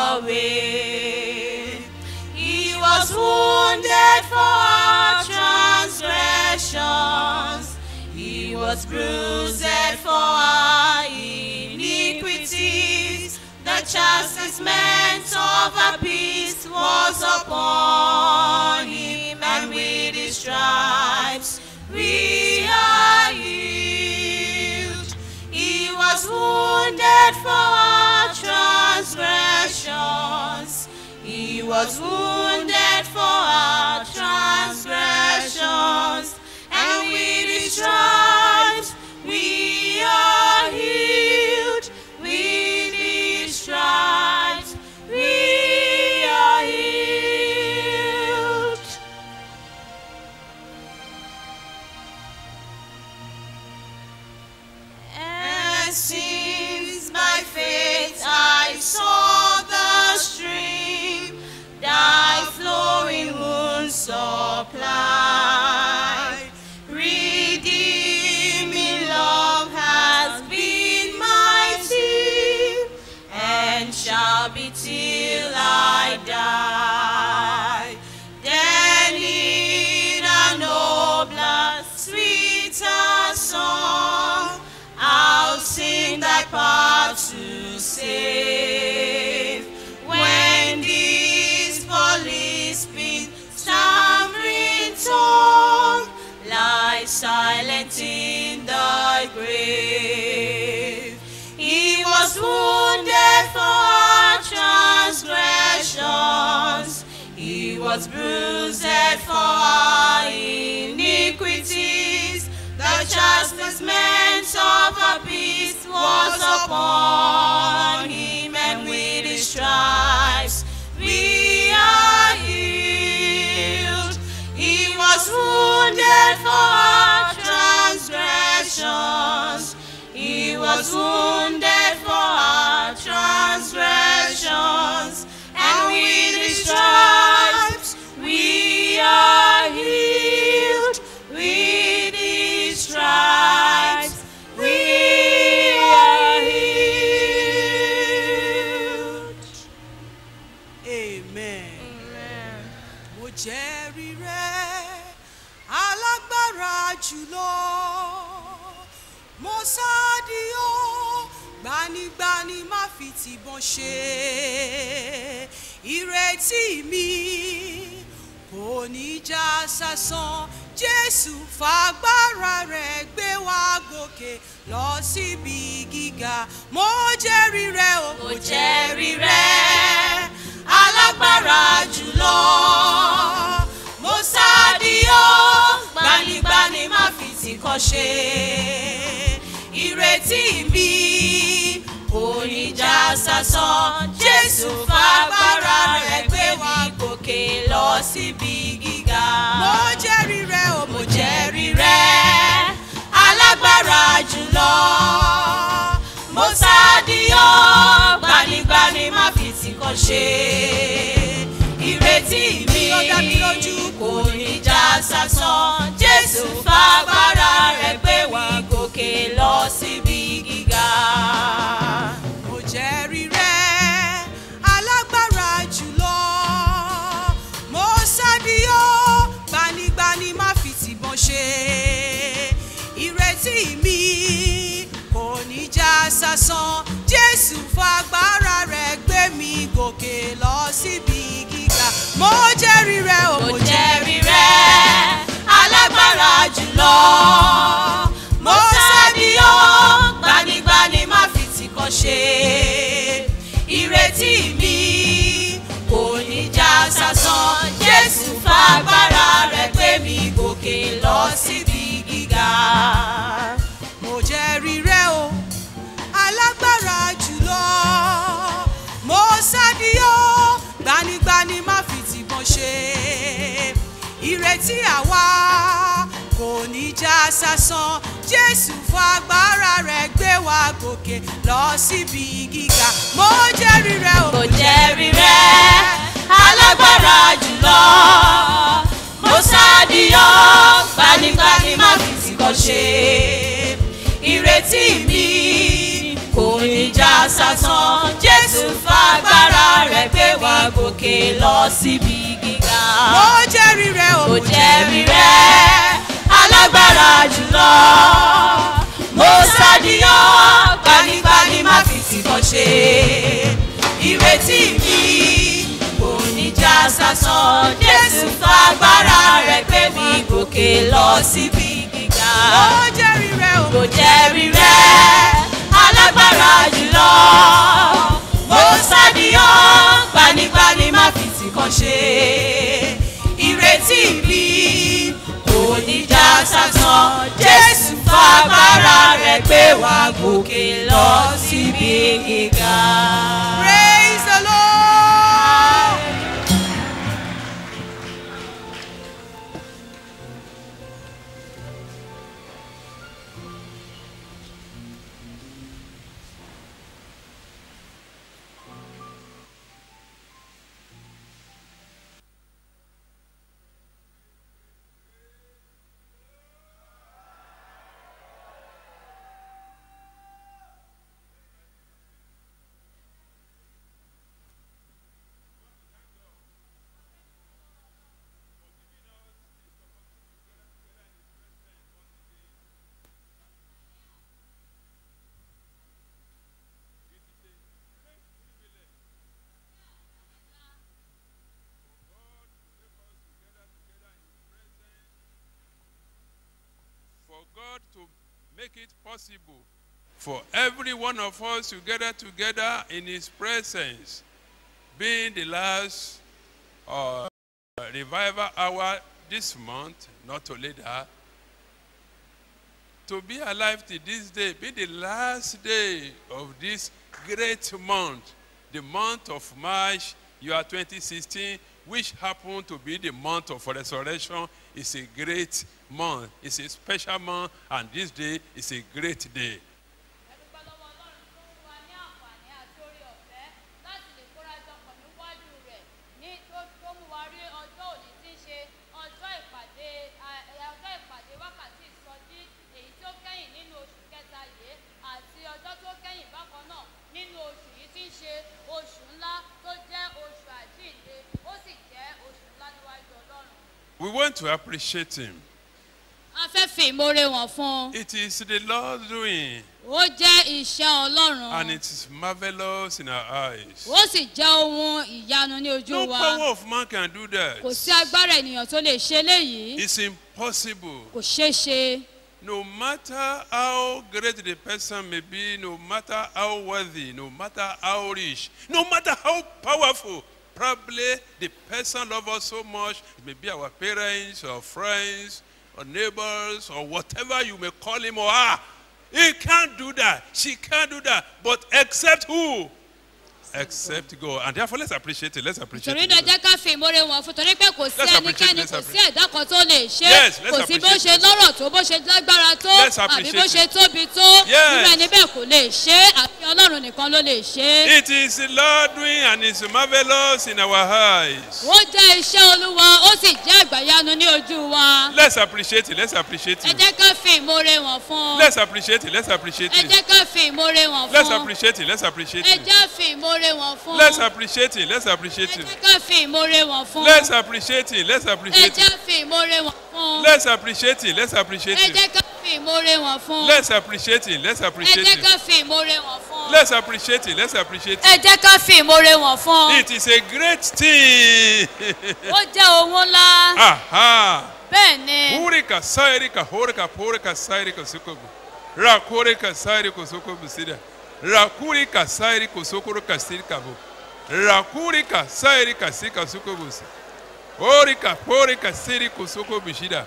away. He was wounded for our transgressions, he was bruised for our iniquities. The chastisement of our peace was upon him, and with his stripes we are healed. He was wounded for our transgressions, he was wounded for our transgressions, and with his stripes we are healed. With his stripes we are healed. And since by faith I saw the stream, thy flowing wounds supply, redeeming love has been my theme, and shall be till I die. Then in a nobler, sweeter song, I'll sing thy part to save. When these police been start was bruised for our iniquities. The chastisement of our peace was upon him, and with his stripes we are healed. He was wounded for our transgressions. He was wounded for our transgressions, and with his stripes we are healed. With his stripes we are healed. Amen. Mo jẹ́rìí rẹ̀, alágbára jùlọ. Mo sáàdì ó, gbanigbani má fi tìbọn ṣe. Ìrètí mi kò ní já sásán. Jésù fagbára rẹ̀ gbé wa gòkè lọ síbi gíga. Mo jẹ́rìí rẹ̀ o. Mo jẹ́rìí rẹ̀, alágbára jùlọ. Mo sáàdì ó, gbanigbani má fi tìkọ̀ ṣe. Ìrètí mi kò ní já sásán. Jésù fagbára rẹ̀ gbé wa gòkè lọ síbi gíga. Mo jẹ́rìí rẹ̀ o. Mo jẹ́rìí rẹ̀, alágbára jùlọ. Mo sáàdì ó, gbanigbani má fi tìkọ̀ ṣe. Ìrètí mi kò ní já sásán. Jésù fagbára rẹ̀ gbé wa gòkè lọ síbi gíga. Mo jẹ́rìí rẹ̀, alágbára jùlọ. Mo sáàdì ó, gbanigbani má fi tìbọn ṣe. Ìrètí mi kò ní já sásán. Jésù fagbára rẹ̀ gbé mi gòkè lọ síbi gíga. Mo jẹ́rìí rẹ̀ o. Mo jẹ́rìí rẹ̀, alágbára jùlọ. Mo sáàdì ó, gbanigbani má fi tìkọ̀ ṣe. Ìrètí mi kò ní já sásán. Jésù fagbára rẹ̀ gbé mi gòkè lọ síbi gíga. Mo jẹ́rìí rẹ̀ o, alágbára jùlọ. Mo sáàdì ó, gbanigbani má fi tìbọn ṣe. Ìrètí àwa kò ní já sásán. Jésù fagbára rẹ̀ gbé wa gòkè lọ síbi gíga. Mo jẹ́rìí rẹ̀ o. Mo jẹ́rìí rẹ̀, alágbára jùlọ. Mo sáàdì ó, gbanigbani má fi tìkọ̀ ṣe. Ìrètí mi kò ní já sásán. Jésù fagbára rẹ̀ gbé wa gòkè lọ síbi gíga. Mo jẹ́rìí rẹ̀ o. Mo jẹ́rìí rẹ̀, alágbára jùlọ. Mo sáàdì ó, gbanigbani má fi tìkọ̀ ṣe. Ìrètí mi kò ní já sásán. Jésù fagbára rẹ̀ gbé mi gòkè lọ síbi gíga. Mo jẹ́rìí rẹ̀ o. Mo jẹ́rìí rẹ̀, alágbára jùlọ. Mo sáàdì ó, gbanigbani má fi tìkọ̀ ṣe. Ìrètí mi kò ní já sásán. Jésù fagbára rẹ̀ gbé wa gòkè lọ síbi gíga. Praise the Lord. God to make it possible for every one of us to gather together in his presence, being the last uh, revival hour this month, not only that, to be alive to this day, be the last day of this great month, the month of March, year twenty sixteen, which happened to be the month of resurrection, is a great month. It's a special month, and this day is a great day. We want to appreciate him. A fẹ́ fi ìmoore wọn fún. It is the Lord doing. Ó jẹ́ iṣẹ́ Ọlọ́run. And it is marvelous in our eyes. Ó sì jẹ́ ohun ìyanu ní ojú wa. No power of man can do that. Kò sí agbára ènìyàn tó lè ṣe léyìí. It's impossible. Kò ṣeé ṣe. No matter how great the person may be, no matter how wealthy, no matter how rich, no matter how powerful, probably the person loves us so much, it may be our parents or friends or neighbors or whatever you may call him or her. He can't do that. She can't do that. But except who? Except God. And therefore, let's appreciate it. Let's appreciate Torí it. náà jẹ́ ká fi ìmoore wọn fún torí pé kò sí Let's appreciate it, ẹnikẹ́ni let's kò sí ẹ̀dá kan tó lè ṣe Yes, let's kò sí bó appreciate ṣe it. lọ́rọ̀ tó bó ṣe lágbára tó Let's àbí appreciate bó ṣe it. tóbi tó Yes. irú ẹni bẹ́ẹ̀ kò lè ṣe é àfi Ọlọ́run nìkan ló lè ṣe é. It is the Lord doing and it's marvelous in our eyes. Ó jẹ́ iṣẹ́ Olúwa ó sì jẹ́ àgbàyanu ní ojú wa. Let's appreciate it. Let's appreciate Ẹ it. jẹ́ ká fi ìmoore wọn fún. Let's appreciate it. Let's appreciate Ẹ it. jẹ́ ká fi ìmoore wọn Let's fún. appreciate it. Let's appreciate Ẹ it. jẹ́ fi ìmoore wọn fún. Let's appreciate it. Let's appreciate Ẹ it. jẹ́ ká fi ìmoore wọn fún. Let's appreciate it. Let's Ẹ appreciate jẹ́ it. fi ìmoore wọn fún. Let's appreciate it. Let's appreciate Ẹ it. jẹ́ ká fi ìmoore wọn fún. Let's appreciate it. Let's Ẹ appreciate jẹ́ it. ká fi ìmoore wọn fún. Let's appreciate it. Let's appreciate Ẹ it. jẹ́ ká fi ìmoore wọn fún. It is a great thing. Ó jẹ́ ohun ńlá. Aha. Bẹ́ẹ̀ ni. Hurika sairika horika porika sairika sukobu. Rakurika sairika sukobu sida. Rakurika sairika sukuruka sirika bu. Rakurika sairika sika sukobu. Orika porika sirika sukobu shida.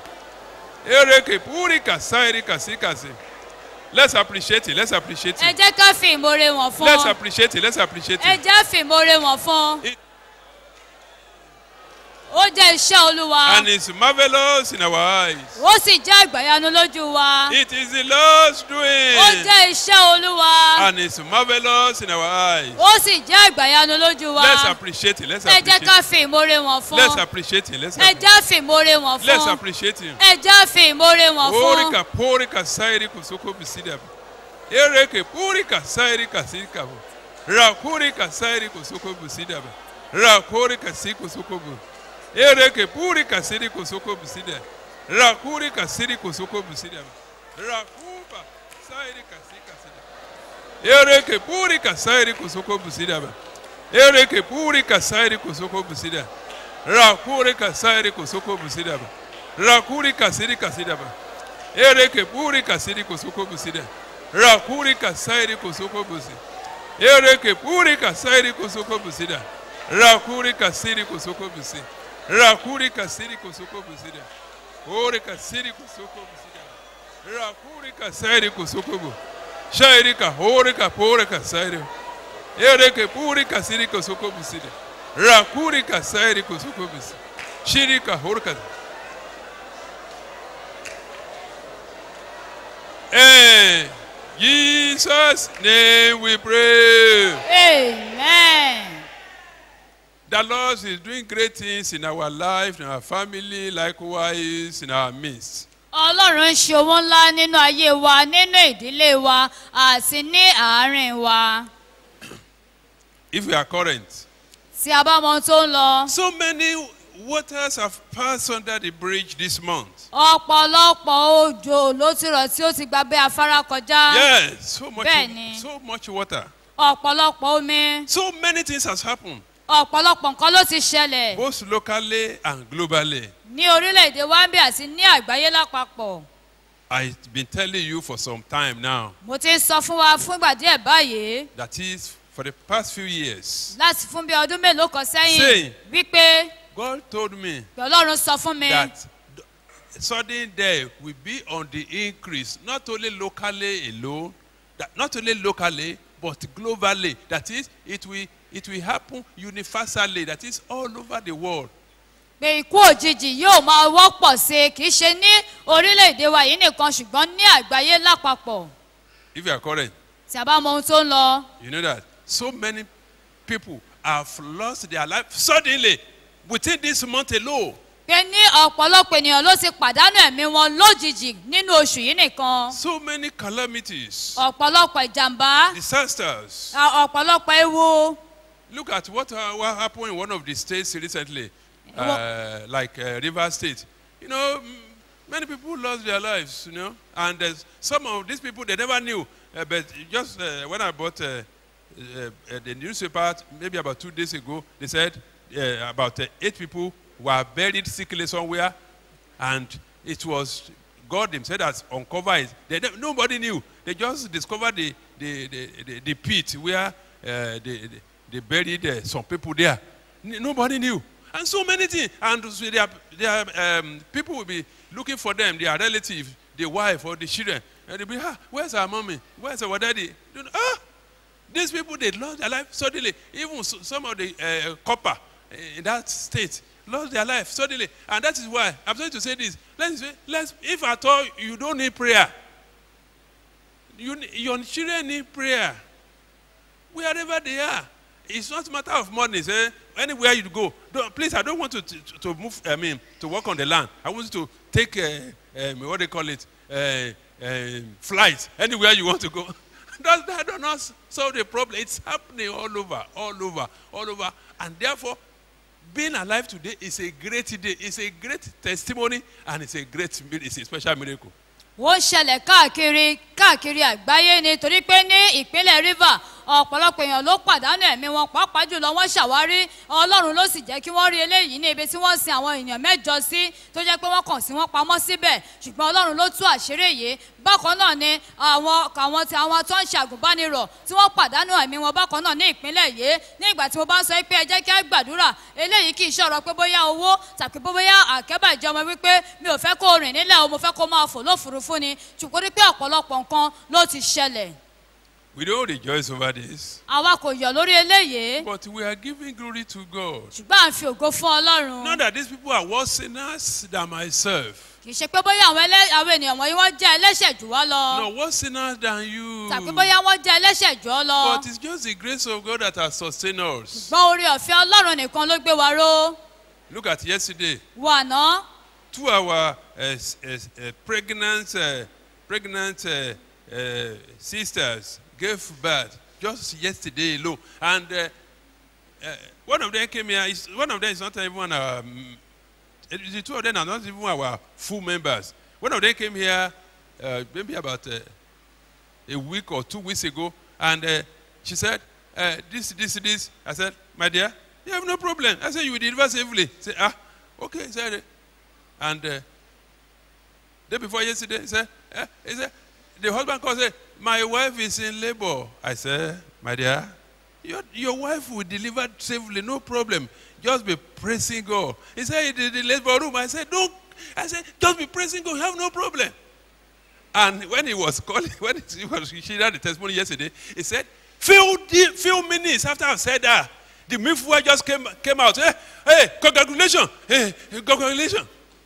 Ereke purika sairika sika si. Let's appreciate it. Let's appreciate Ẹ it. jẹ́ ká fi ìmoore wọn fún. Let's appreciate it. Let's appreciate Ẹ it. jẹ́ fi ìmoore wọn fún. Ó jẹ́ iṣẹ́ Olúwa. And it's marvelous in our eyes. Ó sì jẹ́ àgbàyanu lójú wa. It is the Lord's Ó doing. jẹ́ iṣẹ́ Olúwa. And it's marvelous in our eyes. Ó sì jẹ́ àgbàyanu lójú wa. Let's appreciate it. Let's Ẹ jẹ́ appreciate ká it. fi ìmoore wọn fún. Let's appreciate it. Let's Ẹ appreciate jẹ́ fi ìmoore wọn it. Let's fún. appreciate it. Ẹ jẹ́ fi ìmoore wọn fún. Porika porika sairi kusoko bisida. Ereke porika sairi kasika. Rakurika sairi kusoko bisida. Rakurika siku soko bu. Ereke porika siri kusoko bisida. Rakurika siri kusoko bisida. Rakuba sairi kasika sida. Ereke porika sairi kusoko bisida. Ereke porika sairi kusoko bisida. Rakurika sairi kusoko bisida. Rakurika siri kasida. Ereke porika siri kusoko bisida. Rakurika sairi kusoko bisida. Ereke porika sairi kusoko bisida. Rakurika siri kusoko bisida. Rakurika siri kusoko bisida. Orika siri kusoko bisida. Rakurika sairi kusoko bu. Shairika horika porika sairi. Ereke porika siri kusoko bisida. Rakurika sairi kusoko bisida. Shirika horika. In Jesus' name we pray. Amen. The Lord is doing great things in our life, in our family, likewise in our midst. Ọlọ́run ń ṣe owó ńlá nínú ayé wa, nínú ìdílé wa, àti ní àárín wa. If we are current. Tí a bá mọ ohun tó ń lọ. So many waters have passed under the bridge this month. Ọ̀pọ̀lọpọ̀ òjò ló ti rọ̀ tí ó ti gba bẹ́ afárá kọjá. Yes, so much, Bẹ́ẹ̀ni. so much water. Ọ̀pọ̀lọpọ̀ omi. So many things has happened. Ọ̀pọ̀lọpọ̀ nǹkan ló ti ṣẹlẹ̀. Both locally and globally. Ní orílẹ̀-èdè wa ń bí àti ní àgbáyé lápapọ̀. I've been telling you for some time now. Mo ti ń sọ fún wa fún ìgbà díẹ̀ báyìí. That is for the past few years. Láti fún bí ọdún mélòó kan Saying. sẹ́yìn. Wípé. God told me pé ọlọ́run sọ fún mi that sudden death will be on the increase, not only locally alone, that not only locally, but globally. That is, it will, it will happen universally, that is, all over the world. pé ikú òjijì yóò máa wọ́pọ̀ sí i kì í ṣe ní orílẹ̀-èdè wa yìí nìkan ṣùgbọ́n ní àgbáyé lápapọ̀. If you are correct, tí a bá mọ ohun tó ń lọ. you know that so many people have lost their life suddenly within this month alone. pé ní ọ̀pọ̀lọpọ̀ ènìyàn ló ti pàdánù ẹ̀mí wọn lójijì nínú oṣù yìí nìkan. So many calamities, ọ̀pọ̀lọpọ̀ ìjàmbá. disasters. ọ̀pọ̀lọpọ̀ ewu. Look at what, uh, what happened in one of the states recently, uh, like uh, River State. You know, m- many people lost their lives, you know, and uh, some of these people, they never knew. Uh, but just uh, when I bought uh, uh, uh, the newspaper, maybe about two days ago, they said uh, about uh, eight people were buried secretly somewhere, and it was God himself that uncovered it. They, ne- nobody knew. They just discovered the, the, the, the, the pit where uh, they, they, they buried uh, some people there. N- nobody knew. And so many things. And so their, their, um, people will be looking for them, their relatives, the wife or the children. And they'll be, ah, where's our mommy? Where's our daddy? You know, ah, these people, they lost their life suddenly. Even so, some of the uh, copper in that state lost their life suddenly. And that is why I'm trying to say this. Let's say, let's, if at all you don't need prayer, you, your children need prayer. Wherever they are. It's not a matter of money. Say, anywhere you go. Don't, please, I don't want to, to, to move, I mean, to work on the land. I want you to take, uh, um, what they call it, uh, uh, flight. Anywhere you want to go. Does that do not solve the problem? It's happening all over, all over, all over. And therefore, being alive today is a great day. It's a great testimony, and it's a great, it's a special miracle. ó ń ṣẹlẹ̀ káàkiri káàkiri àgbáyé ni torí pé ní ìpínlẹ̀ river ọ̀pọ̀lọpọ̀ èèyàn ló pàdánù ẹ̀mí wọn pàápàá jùlọ wọ́n ṣàwárí ọlọ́run ló sì jẹ́ kí wọ́n rí eléyìí ní ibi tí wọ́n sin àwọn èèyàn mẹ́jọ sí tó jẹ́ pé wọ́n kàn sí wọn pamọ́ síbẹ̀ ṣùgbọ́n ọlọ́run ló tú àṣírí yìí bákan náà ni àwọn àwọn tí àwọn tó ń ṣe àgùnbánirọ̀ tí wọ́n pàdánù ẹ̀mí wọn bákan náà ní ìpínlẹ̀ yìí ní ìgbà tí mo bá ń sọ pé ẹ jẹ́ kí á gbàdúrà eléyìí kì í ṣọ̀rọ̀ pé bóyá owó tàbí bóyá àkẹ́bàjẹ́ ọmọ wípé mi ò fẹ́ kó rìn nílẹ̀ o mo fẹ́ kó máa fò lófurufú ni ṣùgbọ́n pé ọ̀pọ̀lọpọ̀ nǹkan ló ti ṣẹlẹ̀. We don't rejoice over this. àwa kò yọ̀ lórí eléyìí. But we are giving glory to God. ṣùgbọ́n à ń fi ògo fún ọlọ́run. Not that these people are worse sinners than myself. kì í ṣe pé bóyá àwọn ẹlẹ́ àwọn ènìyàn wọ̀nyí wọ́n jẹ́ ẹlẹ́ṣẹ̀ jù wá lọ. No, worse sinners than you. tàbí bóyá wọ́n jẹ́ ẹlẹ́ṣẹ̀ jù ọ́ lọ. But it's just the grace of God that has sustained us. ṣùgbọ́n orí ọ̀fẹ́ ọlọ́run nìkan ló gbé wa ró. Look at yesterday. wo àná. Two of our uh, uh, uh, pregnant, uh, pregnant uh, uh, sisters gave birth just yesterday alone, and uh, uh, one of them came here. Is, one of them is not even our. Um, the two of them are not even our full members. One of them came here uh, maybe about uh, a week or two weeks ago, and uh, she said, uh, "This, this, this." I said, "My dear, you have no problem." I said, "You will deliver safely." Say, "Ah, okay." Said, and uh, day before yesterday, he said, eh, he said, the husband called and said, "My wife is in labor." I said, "My dear, your, your wife will deliver safely, no problem. Just be praising God." He said, "In the labor room." I said, "Don't." I said, "Just be praising God, you have no problem." And when he was calling, when he was sharing the testimony yesterday, he said, few, few minutes after I said that, the midwife just came, came out. Hey, hey, congratulations. Hey, congratulations.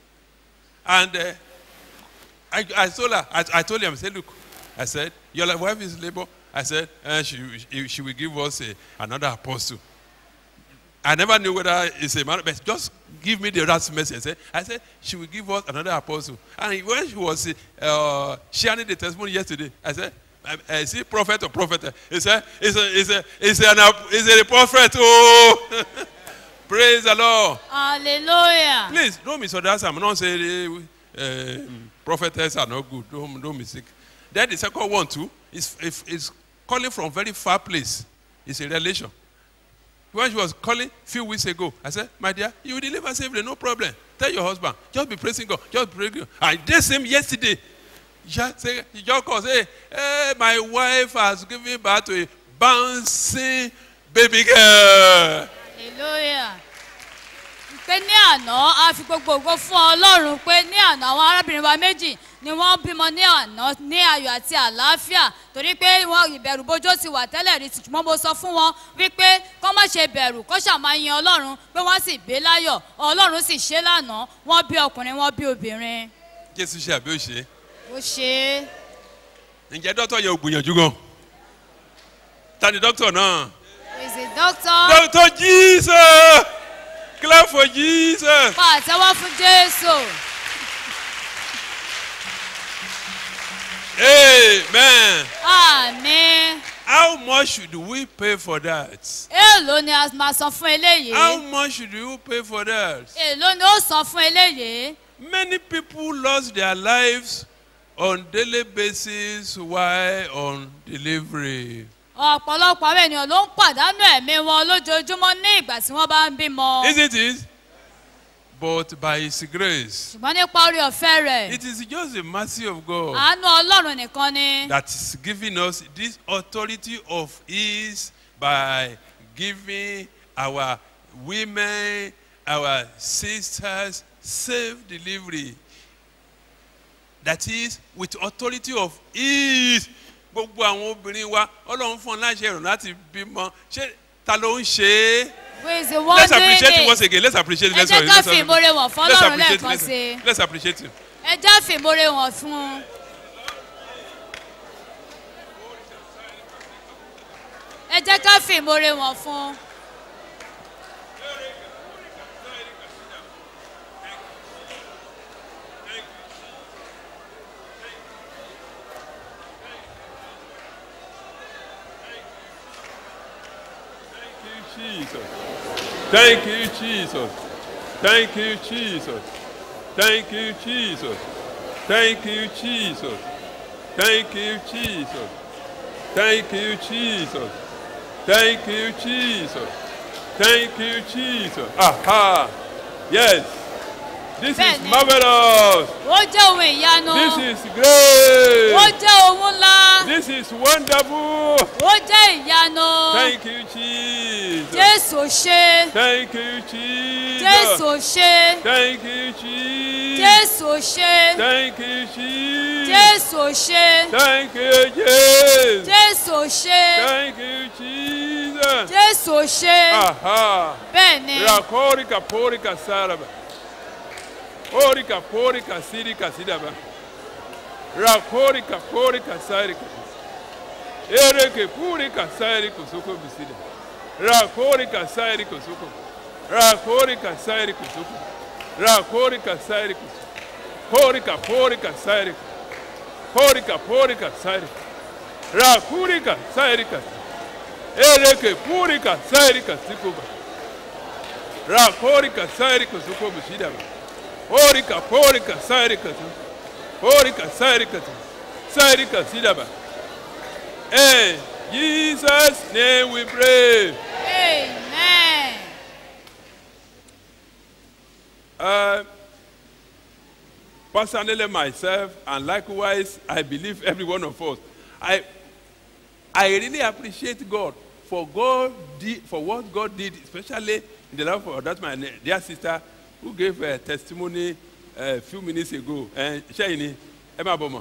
And uh, I, I told her, I, I told him, I said, "Look," I said, "Your wife is in labor." I said, uh, she, she, she will give us a, another apostle. I never knew whether it's a man, but just give me the last message. I said, I said, she will give us another apostle. And when she was uh, sharing the testimony yesterday, I said, "Is he prophet or prophet?" He said, "It's a, it's a, it's an, it's a prophet." Oh, praise the Lord. Hallelujah. Please don't misunderstand. I'm not saying uh, prophetess are not good. Don't, don't mistake. Then the second one too is is calling from very far place. It's a relation. When she was calling a few weeks ago, I said, "My dear, you will deliver safely, no problem. Tell your husband, just be praising God, just be praising God." And the same yesterday, just say, he just called, say, "Hey, my wife has given birth to a bouncing baby girl." Hallelujah. pé ní àná a fi gbogbo ògo fún ọlọ́run pé ní àná àwọn arábìnrin wa méjì ni wọ́n bímọ ní àná ní ayọ̀ àti àlàáfíà torí pé wọn ìbẹ̀rù bójó ti wà tẹ́lẹ̀ rí ṣùgbọ́n mo sọ fún wọn wípé kọ́ má ṣe bẹ̀rù kọ́ ṣàmáyin ọlọ́run pé wọ́n sì gbé láyọ̀ ọlọ́run sì ṣe lánàá wọ́n bí ọkùnrin wọ́n bí obìnrin. Jésù ṣe àbí ó ṣe. ó ṣe é. Ǹjẹ́ dọ́tọ̀ yẹ ògbìyànjú gan? Ta ni dọ́kítọ̀ náà? Is it doctor? Doctor Jesus! Clap for Jesus! Pa àtẹ́wọ́ fún Jésù. Amen. Àmín. How much should we pay for that? Èló ni a máa san fún eléyìí? How much should you pay for that? Èló ni ó san fún eléyìí? Many people lost their lives on daily basis while on delivery. Ọ̀pọ̀lọpọ̀ àwọn ènìyàn ló ń pàdánù ẹ̀mí wọn lójoojúmọ́ ní ìgbà tí wọ́n bá ń bímọ. Isn't it? But by His grace, Ṣùgbọ́n nípa orí ọ̀fẹ́ rẹ̀. it is just the mercy of God Àánú Ọlọ́run nìkan ni. that is giving us this authority of His by giving our women, our sisters, safe delivery. That is with authority of His. Gbogbo àwọn obìnrin wa Ọlọ́run fún ọ láṣẹ ìrùn láti bímọ ṣé ta ló ń ṣe é? Let's appreciate him once again. Let's appreciate him. Let's Ẹ jẹ́ ká fi ìmoore wọn fún Let's Ọlọ́run appreciate lẹ́ẹ̀kan him. sí i. Let's appreciate him. Ẹ jẹ́ fi ìmoore wọn fún un. Ẹ jẹ́ ká fi ìmoore wọn fún un. Jesus. Thank you, Jesus. Thank you, Jesus. Thank you, Jesus. Thank you, Jesus. Thank you, Jesus. Thank you, Jesus. Thank you, Jesus. Thank you, Jesus. Aha. Yes. This is marvelous. Ó jẹ́ ohun ìyanu. This is great. Ó jẹ́ ohun ńlá. This is wonderful. Ó jẹ́ ìyanu. Thank you, Jesus. Jésù ṣe. Thank you, Jesus. Jésù ṣe. Thank you, Jesus. Jésù ṣe. Thank you, Jesus. Jésù ṣe. Thank you, Jesus. Jésù ṣe. Thank you, Jesus. Jésù ṣe. Aha. Bẹ́ẹ̀ni. Rakorika porika saraba. Orika porika sirika sidaba. Rakorika porika sarika. Ereke purika sarika suko bisida. Rakorika sarika suko. Rakorika sarika suko. Rakorika sarika. Porika porika sarika. Porika porika sarika. Rakurika sarika. Ereke purika sarika suko. Rakorika sarika suko bisida. Porika porika sarika. Porika sarika. Sarika sidaba. In Jesus' name we pray. Amen. Uh, personally, myself, and likewise, I believe every one of us, I, I really appreciate God for God did, for what God did, especially in the life of that my dear sister who gave a testimony a few minutes ago. And Shaini, Emma Boma.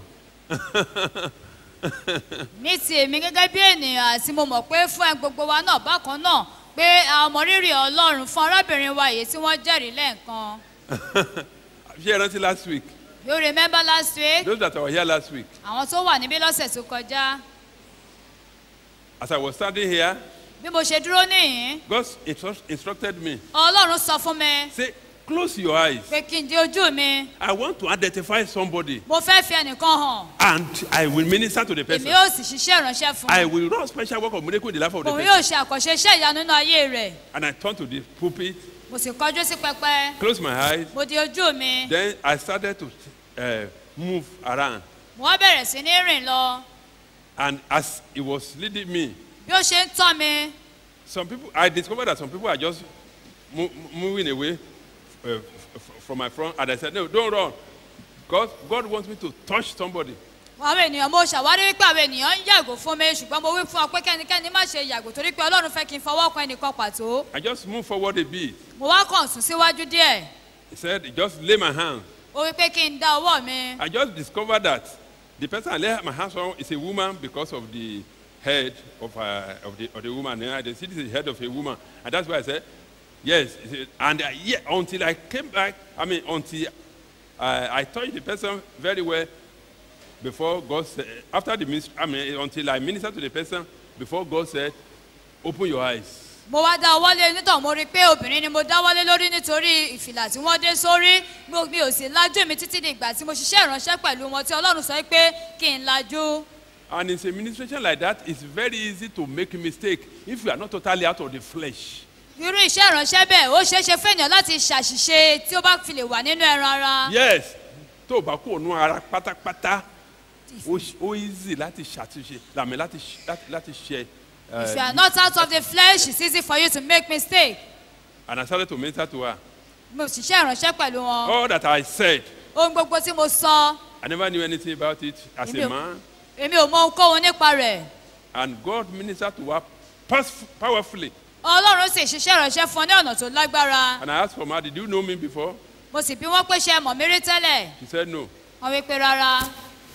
Ní ti èmi gẹ́gẹ́ bí ènìyàn àti mo mọ̀ pé fún ẹ gbogbo wa náà bákan náà pé a mọ rírì Ọlọ́run fún arábìnrin wa èyí tí wọ́n jẹ́rìí lẹ́ẹ̀kan. Ṣé ẹ rántí last week? You remember last week? Those that were here last week. Àwọn tó wà níbí lọ́sẹ̀ tó kọjá. As I was standing here, Bí mo ṣe dúró níhìn, God instru- instructed me. Ọlọ́run sọ fún mi Say, close your eyes. pé kí n di ojú mi. I want to identify somebody Mo fẹ́ fi ẹnìkan hàn. and I will minister to the Èmi person. yóò sì ṣiṣẹ́ ìránṣẹ́ fún I un. will run special work of miracle in the life of the Òun person. yóò ṣe àkànṣe iṣẹ́ ìyanu nínú ayé rẹ̀. And I turned to the pulpit, Mo sì kọjú sí pẹpẹ. closed my eyes. Mo di ojú mi. Then I started to uh, move around. Mo wá bẹ̀rẹ̀ sí ní rìn lọ. And as he was leading me, Bí ó ṣe ń tọ́ mi, some people, I discovered that some people are just mo- moving away uh, f- f- from my front. And I said, no, don't run. God, God wants me to touch somebody. àwọn ènìyàn mo ṣàwárí wípé àwọn ènìyàn ń yàgò fún mi ṣùgbọ́n mo wí fún ọ pé kẹ́nikẹ́ni má ṣe yàgò torí pé ọlọ́run fẹ́ kí n fọwọ́ kan ẹnìkan pàtó. I just move forward a bit. mo wá kàn sún síwájú díẹ̀. He said, just lay my hand. ó wí pé kí n dá ọwọ́ mi. I just discovered that the person I lay my hands on is a woman because of the head of, uh, of, the, of the woman. Yeah, they see this is the head of a woman. And that's why I said, yes. And uh, yeah, until I came back, I mean, until uh, I touched the person very well before God said, after the ministry, I mean, until I ministered to the person before God said, open your eyes. mo wá dá ọwọ́ lé nítorí mo rí i pé obìnrin ni mo dáwọ́lé lórí nítorí ìfìlà tí wọ́n dé sórí mi ò sì lajú mi títí di ìgbà tí mo ṣiṣẹ́ ìránṣẹ́ pẹ̀lú wọn tí ọlọ́run sọ pé kí n lajú. And in a ministration like that, it's very easy to make a mistake if you are not totally out of the flesh. irú iṣẹ́ ìránṣẹ́ bẹ́ẹ̀ ó ṣeé ṣe fẹ́yàn láti ṣàṣìṣe tí ó bá fi lè wà nínú ẹran ara. Yes, tó o bá kó ònú ara pátápátá ó easy láti ṣàtúnṣe làmì láti láti ṣe. If you are not out of the flesh, it's easy for you to make mistake. And I started to minister to her. Mo ṣiṣẹ́ ìránṣẹ́ pẹ̀lú wọn. All that I said. Ohun gbogbo tí mo sọ. I never knew anything about it as a man. Èmi ò mọ ohunkóhun nípa rẹ̀. And God ministered to her powerfully. Ọlọ́run sì ṣiṣẹ́ ìránṣẹ́ fún ọ ní ọ̀nà tó lágbára. And I asked for her, did you know me before? Mo sì bí wọ́n pé ṣe mọ̀ mí rí tẹ́lẹ̀. She said no. Wọ́n wí pé rárá.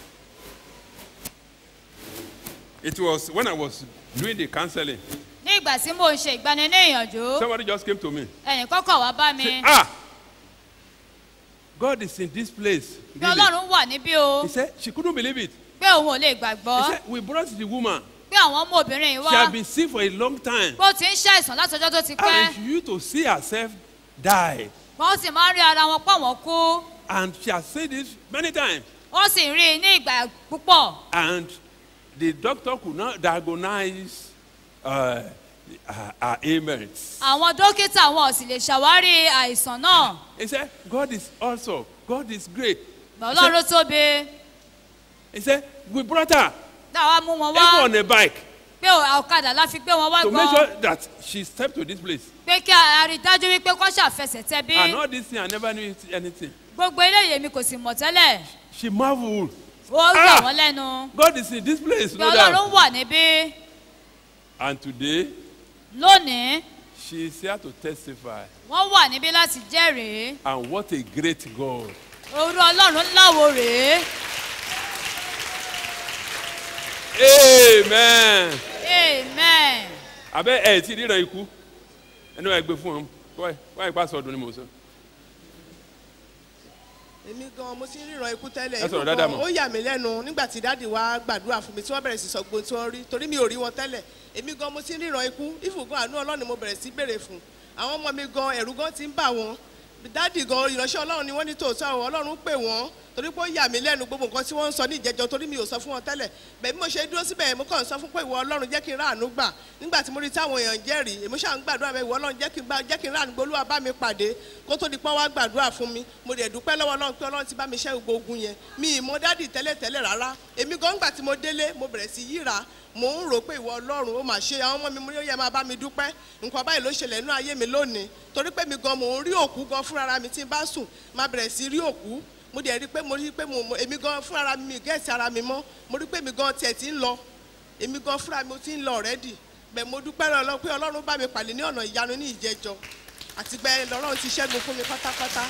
It was when I was doing the counseling. Ní ìgbà tí mo ń ṣe ìgbani ní ìyànjú. Somebody just came to me. Ẹnì kọ́kọ́ wá bá mi. Say, ah, God is in this place. Bí Ọlọ́run wà níbí o. He said she couldn't believe it. Pé òun ò lè gbàgbọ́. He said we brought the woman. Pé àwọn ọmọ obìnrin yìí wá. She had been sick for a long time. Bó ti ń ṣàìsàn láti ọjọ́ tó ti pẹ́. And she used to see herself die. Wọ́n sì máa ń rí ara wọn pọ̀ wọ́n kú. And she has said this many times. Wọ́n sì rí i ní ìgbà púpọ̀. And the doctor could not diagnose uh, her, her ailments. Àwọn dókítà wọn ò sì lè ṣàwárí àìsàn náà. He said, God is also, God is great. Ọlọ́run tóbi. He said, we brought her. Dáwà mú wọn wá. Even on a bike. Pé ọ̀kadà la fi gbé wọn wá gan. To make sure that she stepped to this place. Pé kí a rí dájú wípé kó ṣàfẹsẹ̀ tẹ bí. And all this thing, I never knew anything. Gbogbo eléyìí mi kò sì mọ̀ tẹ́lẹ̀. She marveled. Ó gbà wọ́n lẹ́nu. God is in this place. Pé Ọlọ́run wà níbí. And today. Lónìí. She is here to testify. Wọ́n wà níbí láti jẹ́rìí. And what a great God. Orú Ọlọ́run láwo rèé. Amen. Amen. Abẹ́ ẹ̀ ti ríran ikú. Ẹnu ẹ̀ gbé fún wọn. Wọ́n ìpá sọ̀dún ni mo sọ. Èmi gan mo ti ń ríran ikú tẹ́lẹ̀. Ẹ sọ̀rọ̀ dáadáa mọ̀. Ó yà mí lẹ́nu nígbà tí dáàdì wa gbàdúrà fún mi tí wọ́n bẹ̀rẹ̀ sí sọ gbogbo tí wọ́n rí torí mi ò rí wọn tẹ́lẹ̀. Èmi gan mo ti ń ríran ikú. Ìfùgún àánú Ọlọ́run ni mo bẹ̀rẹ̀ sí béèrè fún. Àwọn ọmọ mi gan ẹ̀rù gan ti ń bà wọ́n. Dáàdì gan ìránṣẹ́ Ọlọ́run ni wọ́n ní tòótọ́ àwọn Ọlọ́run pè wọ́n torí pé ó yà mí lẹ́nu gbogbo nǹkan tí wọ́n ń sọ ní ìjẹjọ torí mi ò sọ fún wọn tẹ́lẹ̀ bẹ́ẹ̀ bí mo ṣe dúró síbẹ̀ mo kàn ń sọ fún pé ìwọ Ọlọ́run jẹ́ kí n ráàánú gbà nígbà tí mo rí táwọn èèyàn jẹ́rìí èmi ṣáà ń gbàdúrà bẹ́ẹ̀ ìwọ Ọlọ́run jẹ́ kí n jẹ́ kí n ráàánú gbọ́ Olúwa bá mi pàdé kó tó di pọ́n wá gbàdúrà fún mi mo dẹ̀ dúpẹ́ lọ́wọ́ Ọlọ́run pé Ọlọ́run ti bá mi ṣẹ́ gbogbo ogun yẹn mi ì mọ dádì tẹ́lẹ̀ tẹ́lẹ̀ rárá èmi gan gbà tí mo délé mo bẹ̀rẹ̀ sí yíra mo ń rò pé ìwọ Ọlọ́run ó mà ṣe àwọn ọmọ mi mo ní ó yẹ máa bá mi dúpẹ́ nǹkan báyìí ló ṣẹlẹ̀ nínú ayé mi lónìí torí pé mi gan mo ń rí òkú gan fúnra mi tí n bá sùn máa bẹ̀rẹ̀ sí rí òkú mo dẹ̀ rí pé mo rí pé mo èmi gan fúnra mi gẹ̀ẹ́sì ara mi mọ́ mo rí pé mi gan tiẹ̀ ti ń lọ èmi gan fúnra mi ti ń lọ ọ̀rẹ́dì bẹ́ẹ̀ mo dúpẹ́ lọ́lọ́ pé Ọlọ́run bá mi pàdé ní ọ̀nà ìyanu ní ìjẹjọ àti bẹ́ẹ̀ lọ́run ti ṣẹ́gun fún mi pátápátá.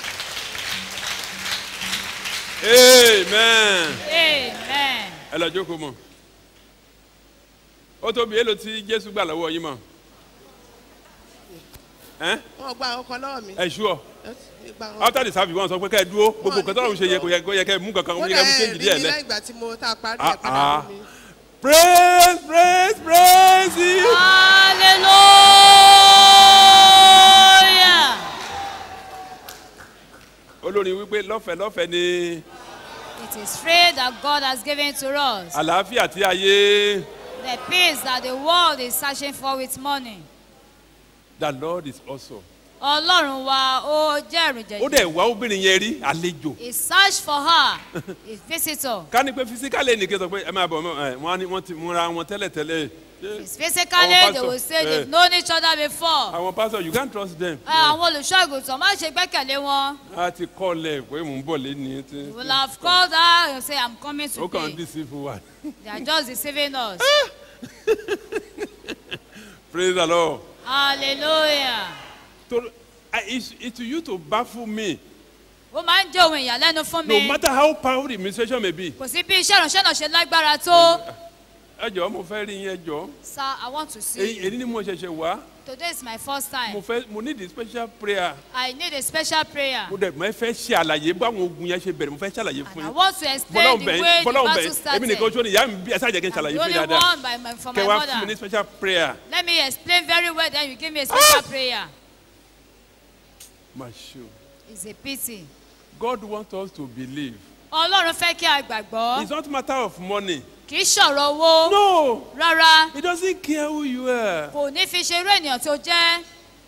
Amen. Amen. Ẹ lọ jókòó mọ́. Ó tóbi èlò tí Jésù gbà lọ́wọ́ yín mọ́. Wọ́n gba àwọn kan lọ́wọ́ mi. Ẹ ṣú ọ. After the service wọ́n sọ pé kẹ́ ẹ dúró gbogbo kan tọ́lọ́run ṣe yẹ kó yẹ kẹ́ ẹ mú kankan wọ́n yẹ kẹ́ ẹ mú kéjì díẹ̀ lẹ. Wọ́n dẹ̀ rí mi lẹ́yìn ìgbà tí mo tá a parí ẹ̀ padà mi. Praise praise praise him. Hallelujah. Olórin wípé lọ́fẹ̀ẹ́ lọ́fẹ̀ẹ́ ni. It is free that God has given to us. Àlàáfíà tí ayé. The peace that the world is searching for with money. The Lord is also. Ọlọ́run wa ó jẹ́rìí jẹ́jẹ́. Ó dẹ̀ wá obìnrin yẹn rí àlejò. He searched for her, his visitor. Ká ní pé fisikálì nìkan sọ pé ẹ máa bọ̀ wọ́n ní wọ́n ti múra wọn tẹ́lẹ̀ tẹ́lẹ̀ Physically, they will say they've known each other before. Àwọn pastor, you can't trust them. Àwọn olùṣọ́àgùtàn má ṣe gbẹ́kẹ̀lé wọn. A ti kọ́lẹ̀ pé mò ń bọ̀ lẹ́ni. You will have called her and say, I'm coming Ó kàn today. deceive wa. They are just deceiving us. Praise the Lord. Hallelujah. To, I, it's, it's to you to baffle me. Ó máa ń jẹ́ ohun ìyàlẹ́nu fún No mi. matter how powerful the administration may be. Kò sí bí iṣẹ́ ìránṣẹ́ náà ṣe lágbára tó. Ẹ jọ̀ọ́ mo fẹ́ rí yín ẹ jọ̀ọ́. Sir, I want to see Èyí you. èyí ni mo ṣẹ̀ṣẹ̀ wá. Today is my first time. Mo fẹ́ mo need a special prayer. I need a special prayer. Mo dẹ̀ mo fẹ́ ṣe àlàyé bí àwọn ogun yẹn ṣe bẹ̀rẹ̀ mo fẹ́ ṣàlàyé fún I yín. want to explain the way the battle started. Èmi nìkan oṣù ni ìyá mi bí ẹ̀sán àjẹkẹ́ ṣàlàyé The fún yín only dáadáa. one by my, for my Kẹ wá fún mi ní mother. special prayer. Let me explain very well, then you give me a special prayer. Máa ṣe o. It's a pity. God wants us to believe. Ọlọ́run fẹ́ kí a gbàgbọ́. It's not a matter of money. Kì í ṣọ̀rọ̀ owó. No. Rárá. He doesn't care who you are. Kò ní fi ṣe irú ènìyàn tí ó jẹ́.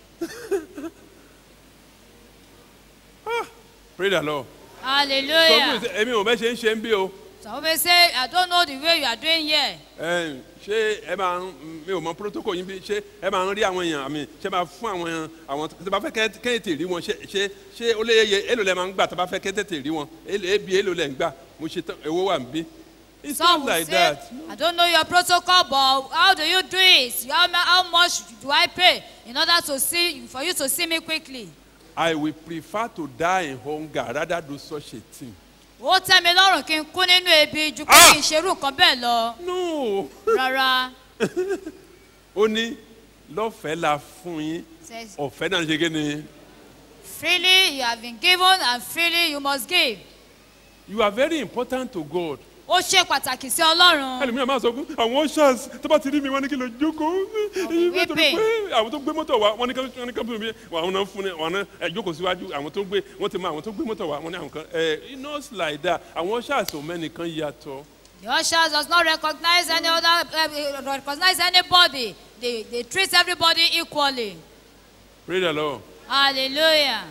Ah, praise the Lord. Hallelujah. Sọ fún èmi ò bẹ́ ṣe ń ṣe ń bí o. Some people say, I don't know the way you are doing here. Ẹ, ṣé ẹ máa ń mi ò mọ protocol yín bí ṣé ẹ máa ń rí àwọn èèyàn àmì ṣé máa fún àwọn èèyàn àwọn tó bá fẹ́ kẹ́ kẹ́ tètè rí wọn ṣé ṣé ṣé ó lé yẹ èlò lẹ máa ń gbà tó bá fẹ́ kẹ́ tètè rí wọn ebi èlò lẹ ń gbà mo ṣe tán èwo wà ń bí. It's Some not will like say, that. I don't know your protocol, but how do you do it? How, ma- how much do I pay in order to see for you to see me quickly? I will prefer to die in hunger rather do such a thing. Ó tẹ́ mi lọ́rùn kí n kú nínú ebi ju pé kí n ṣerú nǹkan bẹ́ẹ̀ lọ. No. Rárá. Ó ní lọ́fẹ̀ẹ́ la fún yín Says, ọ̀fẹ́ náà ṣe kí ni. freely you have been given and freely you must give. You are very important to God. Ó ṣe pàtàkì sí Ọlọ́run. Ẹlòmíràn máa sọ fún àwọn ushers tó bá ti rí mi wọ́n ní kí lọ jókòó. Nítorí pé àwọn tó gbé mọ́tò wá wọ́n ní kí wọ́n ní kí wọ́n àwọn náà fún àwọn náà ẹ jókòó síwájú àwọn tó gbé wọ́n ti mọ àwọn tó gbé mọ́tò wá wọ́n ní àwọn kan ẹ it knows like that àwọn ushers ò mẹ́nìkan yàtọ̀. The ushers does not recognize any other, uh, recognize anybody. They, they treat everybody equally. Praise the Lord. Hallelujah.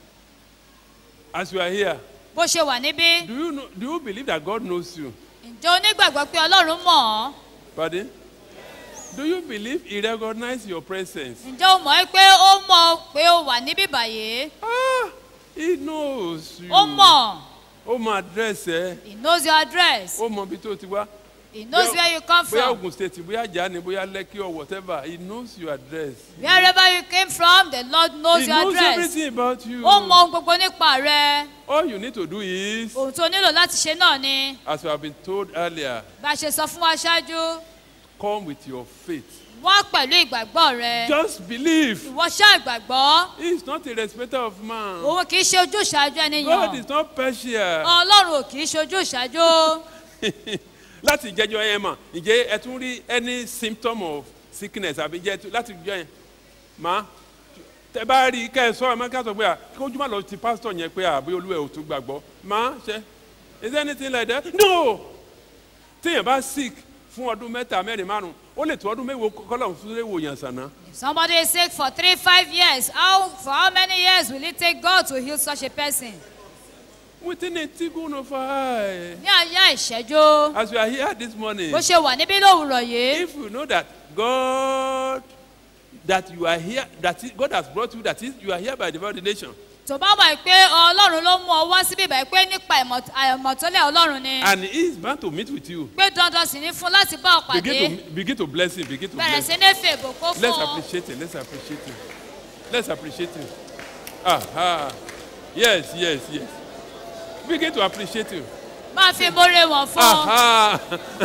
As you are here. Bó ṣe wà níbí. Do you know, do you believe that God knows you? Ǹjẹ́ o nígbàgbọ́ pé Ọlọ́run mọ̀ ọ́? Pardon? Do you believe he recognizes your presence? Ǹjẹ́ o mọ̀ ẹ́ pé ó mọ̀ pé o wà níbí báyìí? Ah, he knows you. Ó mọ̀. Ó mọ address ẹ. He knows your address. Ó mọ ibi tó ti wá. He knows where you come Bóyá from. Ogun State, bóyá Jani, bóyá Lekki or whatever, he knows your address. Wherever you came from, the Lord knows He your knows address. everything about you. Ó mọ ohun gbogbo nípa rẹ. All you need to do is, Ohun tó nílò láti ṣe náà ni. as we have been told earlier, Bá a ṣe sọ fún wa ṣáájú. come with your faith. Wá pẹ̀lú ìgbàgbọ́ rẹ. Just believe. Ìwọ ṣá ìgbàgbọ́. He is not a respecter of man. Òun kì í ṣe ojúṣàájú ẹnìyàn. God is not partial. Ọlọ́run ò kì í ṣe ojúṣàájú. Láti ìjẹ́jọ́ yẹn mọ̀, ǹjẹ́ ẹ tún rí any symptom of sickness àbí jẹ́ láti ìjọ yẹn? Màá tẹ bá rí ká ẹ sọ ẹ má ká sọ pé à kí ojú má lọ ti pásítọ̀ yẹn pé àbí olúwẹ̀ ò tún gbàgbọ́. Màá ṣe is there anything like that? No! Téèyàn bá sick fún ọdún mẹ́ta mẹ́rin márùn-ún ó lè tó ọdún mẹ́wàá kọ́lọ̀ fún léwò yàn sànà. If somebody is sick for three, five years, how for how many years will it take God to heal such a person? Within a tickle of eye. Ní àyà ìṣẹ́jú. As we are here this morning. Bó ṣe wà níbí lówùrọ̀ yìí. If you know that God that you are here that is, God has brought you that is you are here by divine ordination. Tó bá mọ̀ pé Ọlọ́run ló mú ọ wá síbí báyìí pé nípa ìmọ̀tọ́lẹ̀ Ọlọ́run ni. And he is bound to meet with you. Pé dandan sì ni fún láti bá ọ pàdé. Begin to begin to bless him begin to Bẹ̀rẹ̀ bless sí him. ní fèbò kó fún Let's ọ. appreciate him let's appreciate him let's appreciate him. Aha yes yes yes begin to appreciate him. Máa fi mórè wọ̀n fún ọ. Aha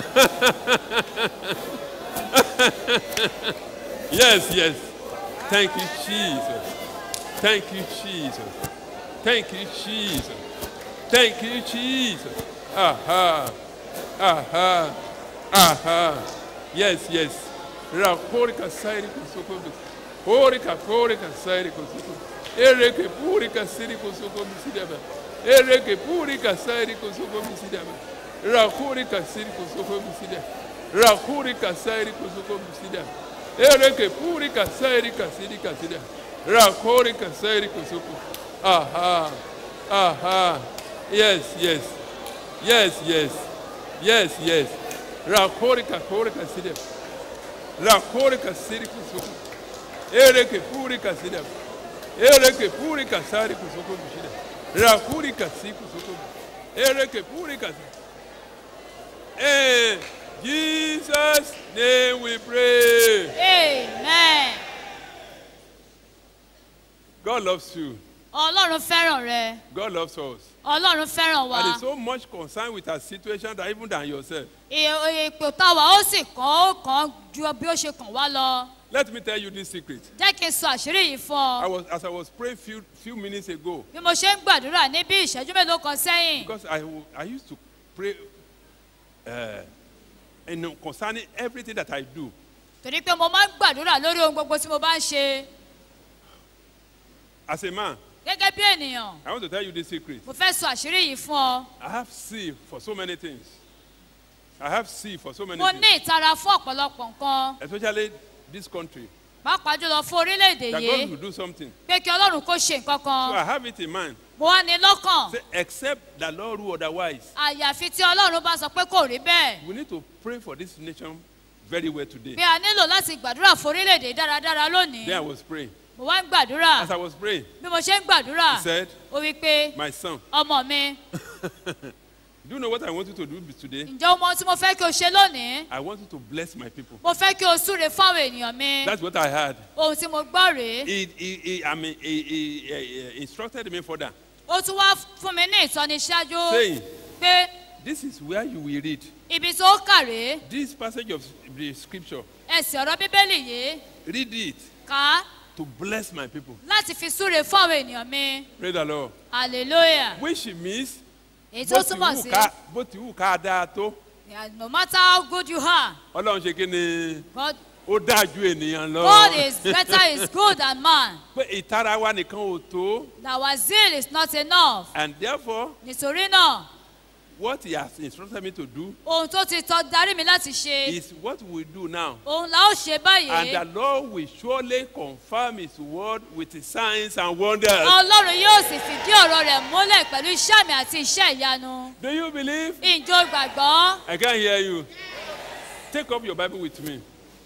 yes yes thank you Jesus thank you Jesus thank you Jesus thank you Jesus. Aha aha aha yes yes rakorika sairi kusoko korika korika sairi kusoko ereke purika siri kusoko misidaba ereke purika sairi kusoko misidaba rakorika siri kusoko misidaba rakorika sairi kusoko misidaba ereke purika sairi kasiri kasida rakorika sairi kusoko. Aha aha yes yes yes yes yes yes rakorika korika sida Rakorika siri kusuko. Ereke purika sida. Ereke purika sari kusuko bishida. Rakurika si kusuko. Ereke purika. Eh, Jesus' name we pray. amen. God loves you. ọlọ́run fẹ́ràn rẹ. God loves us. ọlọ́run fẹ́ràn wa. And is so much concerned with our situation that even than yourself. ipò táwa ó sì kàn ó kàn ju bí ó ṣe kàn wá lọ. Let me tell you this secret. jẹ́ kí n sọ àṣírí yìí fún ọ. I was, as I was praying few, few minutes ago, bí mo ṣe ń gbàdúrà ní bí ìṣẹ́jú mélòó kan sẹ́yìn. because I, w- I used to pray uh, and uh, concerning everything that I do. torí pé mo máa ń gbàdúrà lórí ohun gbogbo tí mo bá ń ṣe. As a man, gẹ́gẹ́ bí ènìyàn I want to tell you this secret. mo fẹ́ sọ àṣírí yìí fún ọ. I have zeal for so many things. I have zeal for so many mo things. ní ìtara fún ọ̀pọ̀lọpọ̀ nǹkan. Especially this country. pàápàá jùlọ fún orílẹ̀-èdè That God yìí will do something. pé kí ọlọ́run kó ṣe nǹkan So I kan. have it in mind. mo wá ní lọ́kàn. Say, except the Lord who otherwise. àyàfi tí ọlọ́run bá sọ pé kò rí bẹ́ẹ̀. We need to pray for this nation very well today. pé a nílò láti gbàdúrà fún orílẹ̀-èdè dáradára lónìí. Then I was praying. mo wá ń gbàdúrà. As I was praying, bí mo ṣe ń gbàdúrà. he said, ó wí pé my son, ọmọ mi do you know what I want you to do today? ǹjẹ́ o mọ ohun tí mo fẹ́ kí o ṣe lónìí? I want you to bless my people. mo fẹ́ kí o súre fún àwọn ènìyàn mi. That's what I heard. ohun tí mo gbọ́ rèé. He, he, he, I mean, he, he, he, he instructed me further, ó tún wá fún mi ní ìtọ́niṣáájú saying, pé this is where you will read. ibi tó kà rèé This passage of the scripture, ẹsẹ̀ ọ̀rọ̀ bíbélì yìí read it kà á to bless my people. láti fi súre fún àwọn ènìyàn mi. Praise the Lord. hallelujah. Which means, èyí tó bó ti túmọ̀ wù sí ká- bó ti wù ká dáa tó, yeah, no matter how good you are Ọlọ́run ṣe kí ni God, ó dáa ju ènìyàn lọ. God is better is good than man. Pé ìtara wa nìkan ò tó. that our zeal is not enough. And therefore, nítorí náà what he has instructed me to do ohun tó ti tọ́ darí mi láti ṣe is what we do now. òun la ó ṣe And báyìí. the Lord will surely confirm his word with his signs and wonders. ọlọ́run yóò sì fìdí ọ̀rọ̀ rẹ̀ múlẹ̀ pẹ̀lú iṣẹ́ àmì àti iṣẹ́ ìyanu. Do you believe? ìjọ gbàgbọ́. I can't hear you. Take up your Bible with me.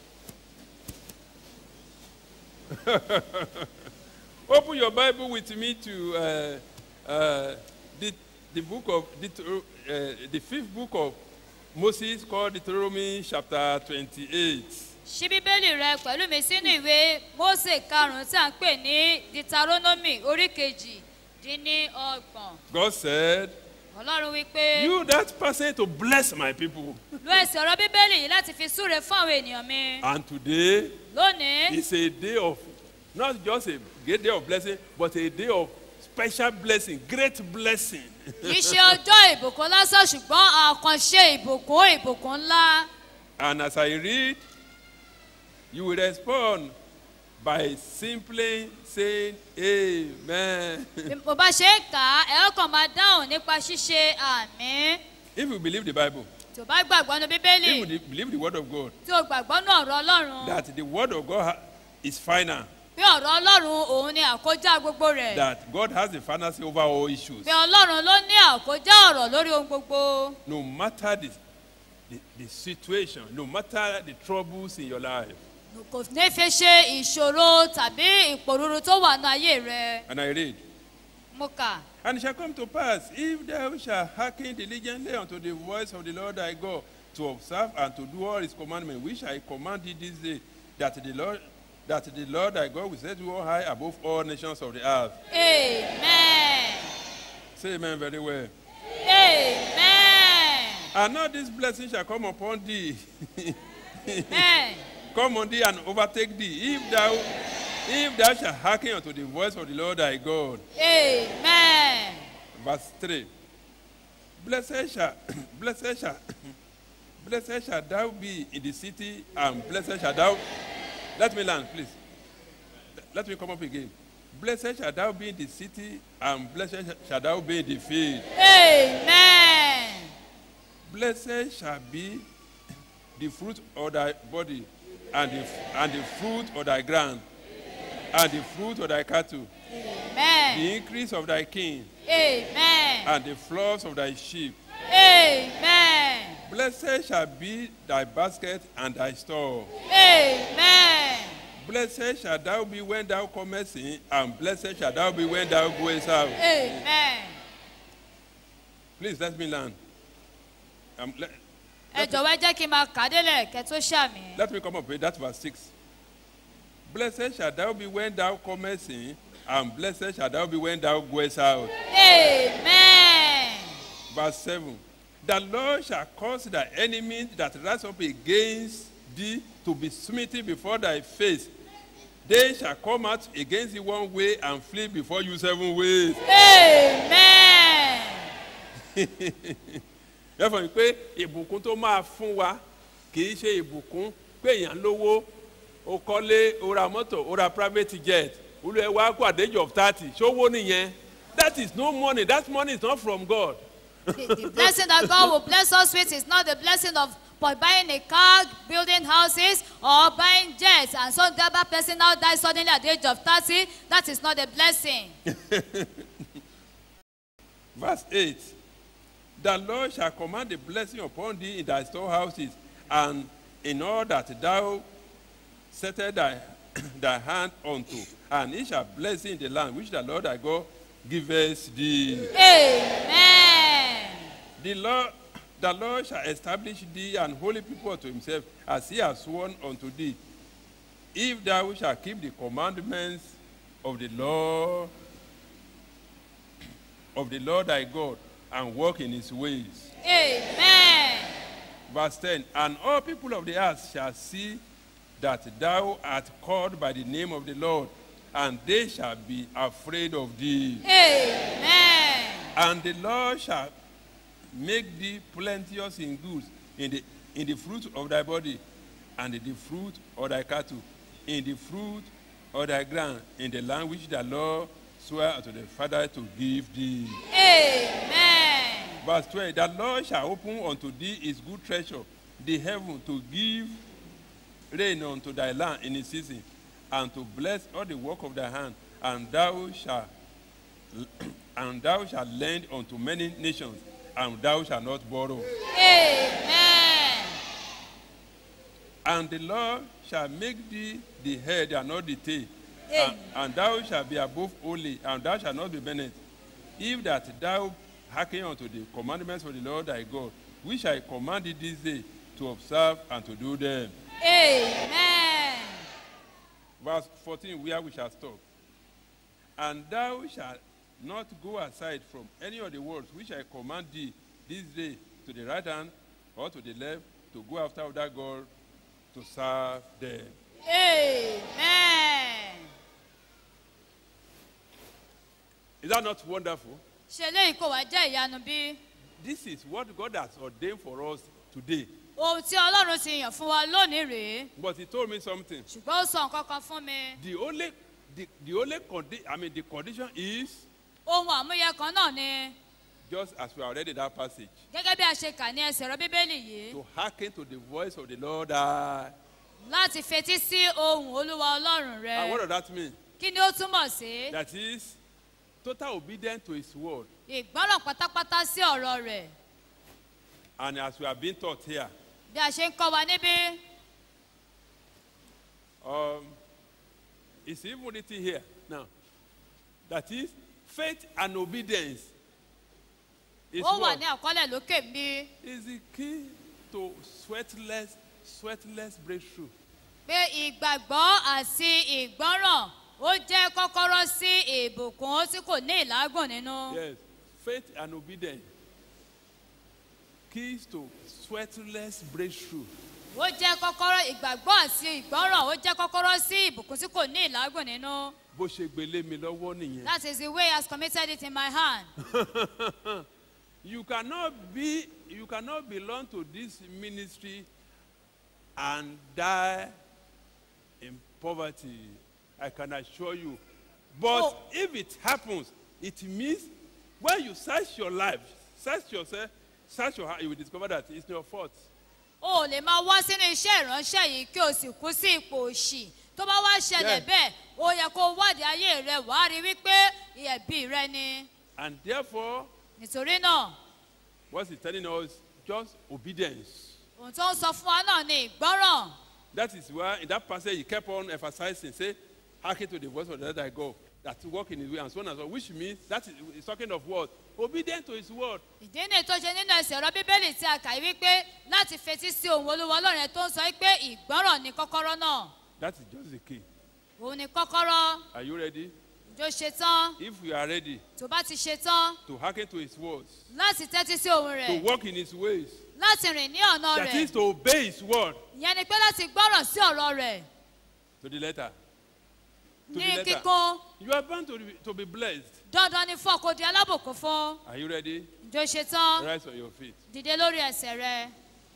Open your Bible with me to uh, uh, the, the book of Deutero- uh, the fifth book of Moses called Deuteronomy chapter twenty-eight. ṣí bíbélì rẹ pẹ̀lú mi sínú ìwé mósè karùn-ún tí à ń pè ní deuteronomy orí kejì dín ní ọgbọ̀n. God said, ọlọ́run wí pé you that person to bless my people. lo ẹsẹ̀ ọ̀rọ̀ bíbélì yìí láti fi súre fún àwọn ènìyàn mi. And today lónìí is a day of, not just a great day of blessing, but a day of special blessing, great blessing. kì í ṣe ọjọ́ ìbùkún lásán ṣùgbọ́n àkànṣe ìbùkún ìbùkún ńlá. And as I read, you will respond by simply saying amen. bí mo bá ṣe ń kà á ẹ ó kàn máa dáhùn nípa ṣíṣe àmì. If you believe the Bible, tí o bá gbàgbọ́ nu if you bíbélì de- believe the word of God, tí o gbàgbọ́ nu ọ̀rọ̀ ọlọ́run that the word of God ha- is final, pé ọ̀rọ̀ ọlọ́run òun ni àkójá gbogbo rẹ̀. that God has the final say over all issues, pé ọlọ́run ló ní àkójá ọ̀rọ̀ lórí ohun gbogbo. no matter the, the, the situation, no matter the troubles in your life. kò ní fi ṣe ìṣòro tàbí ìpòrúru tó wà ní ayé rẹ. And I read, mo kà. and it shall come to pass, if thou shalt hearken diligently unto the voice of the Lord thy God, to observe and to do all his commandments, which I command thee this day, that the Lord, that the Lord thy God will set you high above all nations of the earth. amen. Say amen very well. amen. And now this blessing shall come upon thee. amen. Come on thee and overtake thee, if thou, if thou shalt hearken unto the voice of the Lord thy God. amen. Verse three. Blessed shall, blessed shall, blessed shall thou be in the city, and blessed shall thou. Let me learn, please. Let me come up again. Blessed shall thou be in the city, and blessed shall thou be in the field. amen. Blessed shall be the fruit of thy body, and the, and the fruit of thy ground, and the fruit of thy cattle, amen. the increase of thy king, amen. and the flocks of thy sheep. amen. Blessed shall be thy basket and thy store. Amen. Blessed shall thou be when thou comest in, and blessed shall thou be when thou goest out. Amen. Please let me learn. Um, let, Ẹ jọ̀wọ́ ẹ jẹ́ kí n máa kà á délẹ̀ kẹ́ tó ṣàmì. let me come up with that verse six. Blessed shall thou be when thou comest in, and blessed shall thou be when thou goest out. Amen. Verse seven. The Lord shall cause thy enemies that rise up against thee to be smitten before thy face. They shall come out against thee one way and flee before you seven ways. Amen. Therefore, pé ìbùkún tó máa fún wa kì í ṣe ìbùkún pé èèyàn lówó ó kọ́lé ó ra mọ́tò ó ra private jet olùwẹ̀ wá kó at the age of thirty ṣówó nìyẹn. That is no money. That money is not from God. The, the blessing that God will bless us with is not the blessing of by buying a car, building houses, or buying jets. And so the other person now dies suddenly at the age of thirty. That is not a blessing. Verse eight. The Lord shall command the blessing upon thee in thy storehouses, and in all that thou settest thy, thy hand unto, and he shall bless thee in the land which the Lord thy God giveth thee. Amen. The Lord, the Lord shall establish thee an holy people unto himself, as he has sworn unto thee, if thou shalt keep the commandments of the Lord, of the Lord thy God, and walk in his ways. Amen. Verse ten. And all people of the earth shall see that thou art called by the name of the Lord, and they shall be afraid of thee. Amen. And the Lord shall make thee plenteous in goods, in the, in the fruit of thy body, and in the fruit of thy cattle, in the fruit of thy ground, in the land which the Lord sware unto the Father to give thee. Amen. Verse twelve. The Lord shall open unto thee his good treasure, the heaven, to give rain unto thy land in its season, and to bless all the work of thy hand, and thou shalt and thou shalt lend unto many nations, and thou shalt not borrow. Amen. And the Lord shall make thee the head and not the tail, and, and thou shalt be above only, and thou shalt not be beneath. If that thou hearken unto the commandments of the Lord thy God, which I command thee this day to observe and to do them. Amen. Verse fourteen, where we shall stop. And thou shalt not go aside from any of the words which I command thee this day to the right hand or to the left, to go after other God to serve them. Amen. Is that not wonderful? Ṣé eléyìí kò wá jẹ́ ìyanu bí? This is what God has ordained for us today. Ohun tí Ọlọ́run ti yàn fún wa lónìí rèé. But he told me something. Ṣùgbọ́n ó sọ nǹkan kan fún mi. The only, the, the only condi- I mean, the condition is Ohun àmúyẹ kan náà ni. just as we are already in that passage. Gẹ́gẹ́ bí a ṣe kà ní ẹsẹ̀ ọ̀rọ̀ Bíbélì yìí. To hearken to the voice of the Lord. Uh, Láti fetí sí ohùn Olúwa Ọlọ́run rẹ. and what does that mean? Kí ni ó túmọ̀ sí? That is total obedience to his word. Ìgbọ́ràn pátápátá sí ọ̀rọ̀ rẹ̀. And as we are being taught here, Bí a ṣe ń kọ́ wa níbí. um, it's even written here now. That is faith and obedience. Is Ó wà what? ní àkọọ́lẹ̀ lókè bí. Is the key to sweatless, sweatless breakthrough. Pé ìgbàgbọ́ àti ìgbọ́ràn ó jẹ́ kọ́kọ́rọ́ sí ìbùkún tí kò ní ìlágùn nínú. Yes, faith and obedience. Keys to sweatless breakthrough. Ó jẹ́ kọ́kọ́rọ́ ìgbàgbọ́ àti ìgbọ́ràn ó jẹ́ kọ́kọ́rọ́ sí ìbùkún tí kò ní ìlágùn nínú. Bó ṣe gbélé mi lọ́wọ́ nìyẹn. That is the way he has committed it in my hand. You cannot be, you cannot belong to this ministry and die in poverty. I can assure you. But Oh. if it happens, it means when you search your life, search yourself, search your heart, you will discover that it's your fault. O ò lè máa wá sínú iṣẹ́ ìránṣẹ́ yìí kí o sì kú sí ipò òṣì. Tó bá wá ṣẹlẹ̀ Yeah. bẹ́ẹ̀, ó yẹ kó wádìí ayé rẹ wàá rí wípé ìyẹ̀bí rẹ ni. And therefore, Nítorí náà, what he's telling us just obedience. ohun tó ń sọ fún wa náà ni ìgbọ́ràn. That is why in that passage he kept on emphasizing, say, hearken to the voice of the Lord thy God, that to walk in his way, and so on and so on, which means that is he's talking of what? Obedient to his word. ìdí ni tó ṣe nínú ẹsẹ̀ ọ̀rọ̀ bíbélì tí a kà í wípé láti fetí sí ohun olúwa ọlọ́run ẹ̀ tó ń sọ pé ìgbọ́ràn ni kọ́kọ́rọ́ náà. That is just the key. òun ni kọ́kọ́rọ́. Are you ready? ìjọ ṣetán. If we are ready tó bá ti ṣetán. to hearken to his words, láti tẹ́tí sí ohun to rẹ̀. walk in his ways, láti rìn ní ọ̀nà that rẹ̀. is to obey his word ìyẹn ni pé láti gbọ́ràn sí ọ̀rọ̀ rẹ̀. to the letter. To ní the letter. kíkún. You are bound to be, to be blessed. dandan ni fún ọkọ̀ di alábòkún fún. Are you ready? ìjọ ṣetán. Rise on your feet. dìde lórí ẹsẹ̀ rẹ̀.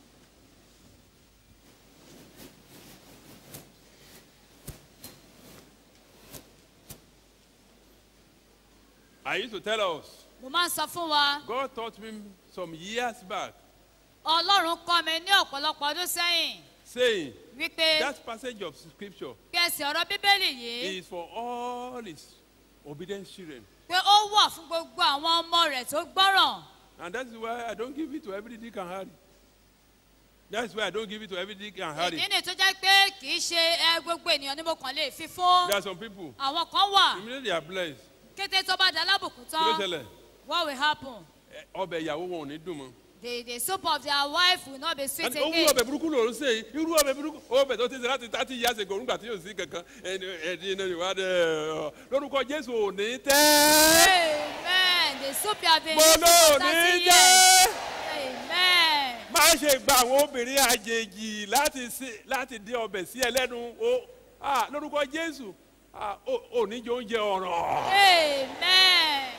I used to tell us, mo máa ń sọ fún wa. God taught me some years back, ọlọ́run kọ́ mi ní ọ̀pọ̀lọpọ̀ ọdún sẹ́yìn. saying wípé that passage of scripture pé ẹsẹ̀ ọ̀rọ̀ bíbélì yìí is for all his obedient children. pé ó wà fún gbogbo àwọn ọmọ rẹ̀ tó gbọ́ràn. And that's why I don't give it to every dick and Harry. That's why I don't give it to every dick and Harry. ìdí ni tó jẹ́ pé kì í ṣe ẹ gbogbo ènìyàn ni mo kàn lè fi fún. There are some people, àwọn kan wà. immediately they are blessed. kété tó bá da alábùkún Kí ló tán. ṣẹlẹ̀? what will happen? Eh, ọbẹ̀ ìyàwó wọn ò ní dùn mọ́. the the soup of their wife will not be sweet Àti owó again. ọbẹ̀ burúkú ló ń ṣe yìí, irú ọbẹ̀ burúkú ọbẹ̀ tó ti ṣe láti thirty years ago nígbà tí yóò sí kankan ẹni ẹni ẹni ìwà dẹ lórúkọ Jésù ò ní tẹ́. amen the soup you have been Mo eating ló for ní thirty jẹ́. years. amen. Má ṣe gba àwọn obìnrin àjèjì láti sí láti dín ọbẹ̀ sí ẹlẹ́nu o ah, lórúkọ Jésù ah, ò ní jẹ oúnjẹ ọ̀ràn. amen.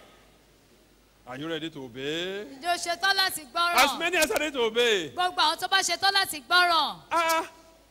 Are you ready to obey? ìjọ ṣetán láti gbọ́ràn. As many as are ready to obey. gbogbo àwọn tó bá ṣetán láti gbọ́ràn. Ah,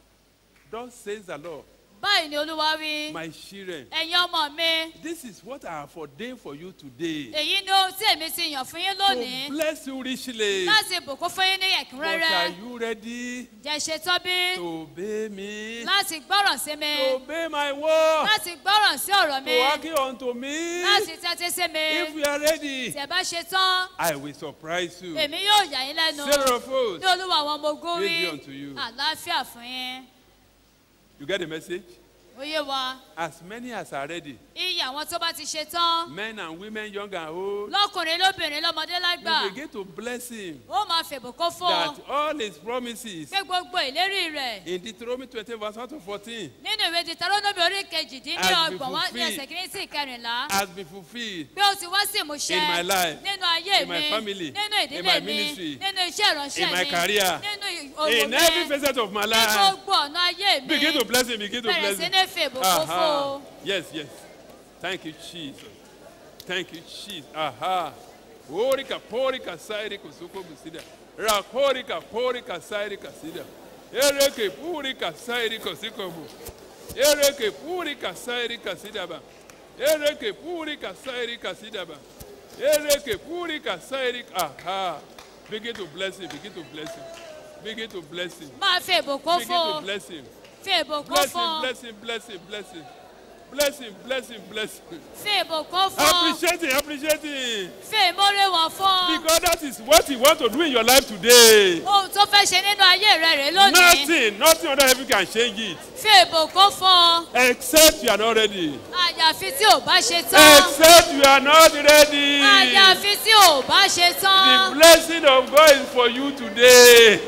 thus says the Lord. báyìí ni olúwa wí. My children, ẹ̀yin ọmọ mi. this is what I have ordained for you today. èyí ni ohun tí èmi ti yàn fún yín lónìí. To bless you richly. láti bùkún fún yín ní But are ẹ̀kúnrẹ́rẹ́. you ready jẹ́ ṣetán bí. to obey me? láti gbọ́ràn sí mi. To obey my word. láti gbọ́ràn sí ọ̀rọ̀ mi. To hearken unto me. láti tẹ́tí sí mi. If we are ready, tẹ̀ bá ṣetán. I will surprise you. èmi yóò yà yín lẹ́nu. Sarah of hosts, ní olúwa àwọn ọmọ ogun peace be wí. unto you. àlàáfíà fún yín. You get the message? ó yé wa. As many as are ready, iye àwọn tó bá ti ṣetán. men and women, young and old, lọ́kùnrin lóbìnrin lọ́mọdé lágbà. you begin to bless him. ó máa fèbùkún fún. That all his promises pé gbogbo ìlérí rẹ̀. in Deuteronomy twenty verse one to fourteen nínú ìwé Deuteronomy orí kejìdínlọ́gbọ̀n wá ní ẹsẹ̀ kìíní sí ìkẹrìnlá. has been fulfilled pé ó ti wá sí ìmúṣẹ. in my life, nínú ayé in my mi. family, nínú in ìdílé my mi. ministry, nínú iṣẹ́ ìránṣẹ́ mi. in my career, nínú òwò in mi. every facet of my ní life. gbogbo ọ̀nà ayé mi. Begin to bless him, begin to bẹ̀rẹ̀ bless sí him. ní fèbùkún Aha. fún. Yes, yes. Thank you, Jesus. Thank you, Jesus. Aha. Orika, porika, sairika, suko busida. Rakorika, porika, sairika, sida. Ereke, purika, sairika, sikobu. Ereke, purika, sairika, sidaba. Ereke, purika, sairika, sidaba. Ereke, purika, sairika. Aha. Begin to bless him, begin to bless him. Begin to bless him. máa fèbùkún Begin to fún. bless him. fèbùkún Bless him, fún. bless him, bless him, bless him. Bless him, bless him, bless him. fèbùkún fún. Appreciate him, appreciate him. fèmórè wọ̀ fún. Because that is what he wants to do in your life today. ohun tó fẹ́ ṣe nínú ayé rẹ̀ rè lónìí. Nothing, nothing under heaven can change it. fèbùkún fún. Except you are not ready. àyàfi tí ò bá ṣe tán. Except you are not ready. àyàfi tí ò bá ṣe The tán. blessing of God is for you today.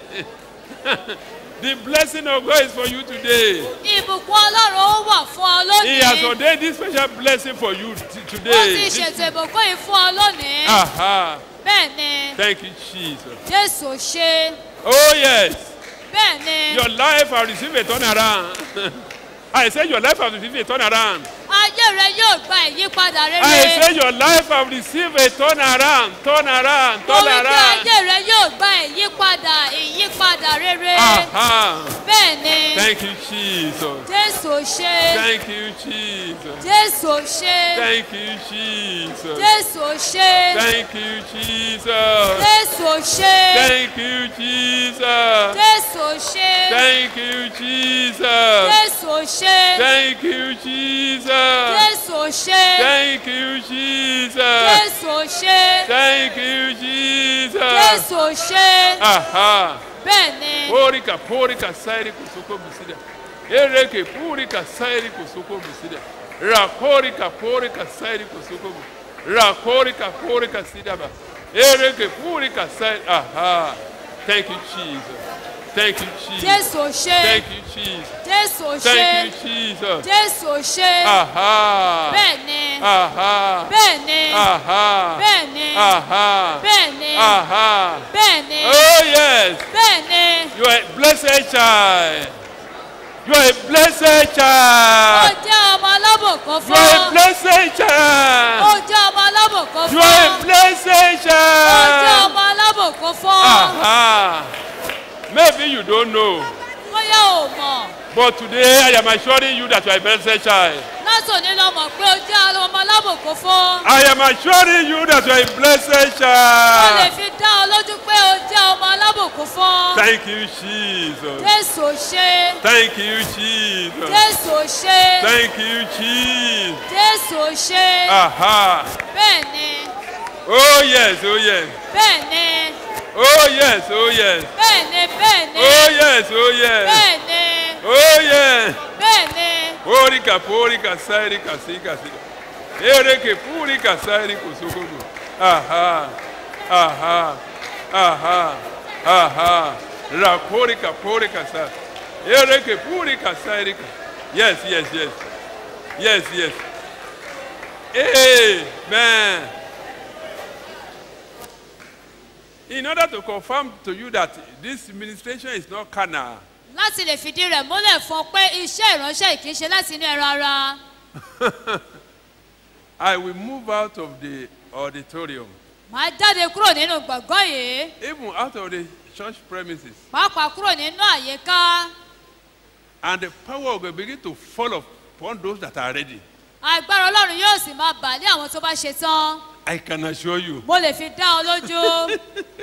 The blessing of God is for you today. ìbùkún ọlọ́run ó wà fún ọ He has lónìí. ordained this special blessing for you t- ó ti today. ṣètò ìbùkún yìí fún ọ lónìí. Aha. bẹ́ẹ̀ ni Thank you, Jesus. jésù ṣe. Oh, yes. bẹ́ẹ̀ ni Your life has received a turnaround. I say your life has received a turnaround. ayé rẹ yóò gba ìyípadà I rere. say your life has received a turnaround. Turnaround. mo wí pé Turnaround. ayé rẹ yóò gba ìyípadà ìyípadà rere. Aha. bẹ́ẹ̀ ni Thank you, Jesus. jésù ṣe. Thank you, Jesus. jésù ṣe. Thank you, Jesus. jésù ṣe. Thank you, Jesus. jésù ṣe. Thank you, Jesus. jésù ṣe. Thank you, Jesus. jésù ṣe. Thank you, Jesus. jésù ṣe. Thank you, Jesus. jésù ṣe. Thank you, Jesus. Jésù ò ṣe. Aha. Bẹ́ẹ̀ni. Porika, porika, sairi kusoko busida. Ereke, purika, sairi kusoko busida. Rakorika, porika, sairi kusoko busida. Rakorika, porika, sidaba. Ereke, purika, sairi. Aha. Thank you, Jesus. Thank you, Jesus. Jésù ò ṣe. Thank you, Jesus. Jésù ò ṣe. Thank you, Jesus. Jésù ò ṣe. Aha. Bẹ́ẹ̀ni. Aha. Bẹ́ẹ̀ni. Aha. Bẹ́ẹ̀ni. Aha. Bẹ́ẹ̀ni. Aha. Bẹ́ẹ̀ni. Oh, yes. Bẹ́ẹ̀ni. You are a blessed child. You are a blessed Ó child. jẹ́ ọmọ alábòkó You are a fún. blessed Ó child. jẹ́ ọmọ alábòkó You are a fún. blessed Ó jẹ́ child. ọmọ alábòkó fún. Aha. Maybe you don't know, Bóyá ò mọ̀. but today I am assuring you that you are a blessed child. Látòní lọ mọ̀ pé ó jẹ́ ọmọ alábòkó fún. I am assuring you that you are a blessed Ó lè child. fi dá ọ lójú pé ó jẹ́ ọmọ alábòkó fún. Thank you, Jesus. Jésù ò ṣe. Thank you, Jesus. Jésù ò ṣe. Thank you, Jesus. Jésù ò ṣe. Aha. Bẹ́ẹ̀ni. Oh, yes, oh, yes. Bẹ́ẹ̀ni. Oh, yes, oh, yes. Bẹ́ẹ̀ni. Bẹ́ẹ̀ni. Oh, yes, oh, yes. Bẹ́ẹ̀ni. Oh, yes. Bẹ́ẹ̀ni. Porika, porika, sairika, sika, sika. Ereke, purika, sairiko, sokogo. Aha. Aha. Aha. Aha. La porika, porika, sa. Ereke, purika, sairika. Yes, yes, yes. Yes, yes. Amen. In order to confirm to you that this ministration is not carnal, Láti lè fìdí rẹ̀ múlẹ̀ fún ọ pé iṣẹ́ ìránṣẹ́ kìí ṣe láti inú ẹran ara. I will move out of the auditorium, Màá jáde kúrò nínú gbọ̀ngàn yìí. even out of the church premises, Pàápàá kúrò nínú àyíká. and the power of God begin to fall upon those that are ready. Agbára Ọlọ́run yóò sì máa bà lé àwọn tó bá ṣe tán. I can assure you. Mo lè fi dá ọ lójú.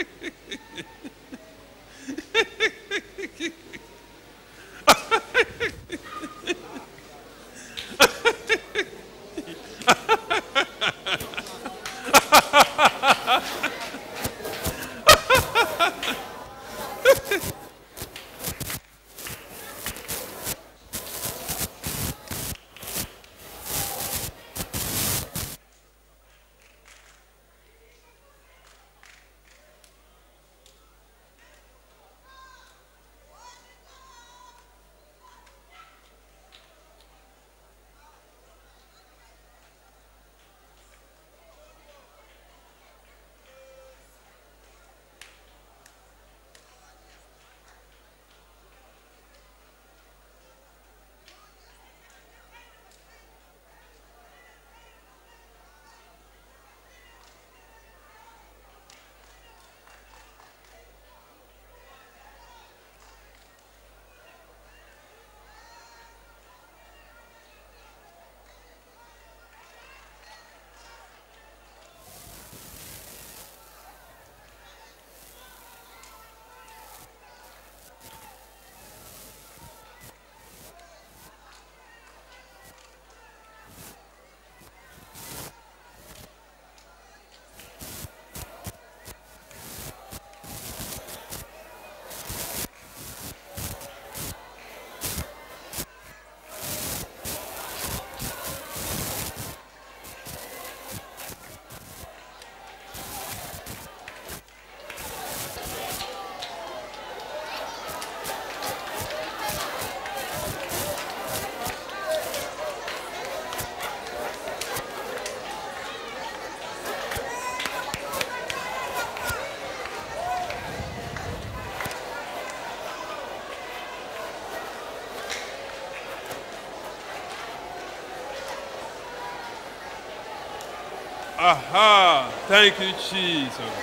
Aha. Thank you, Jesus.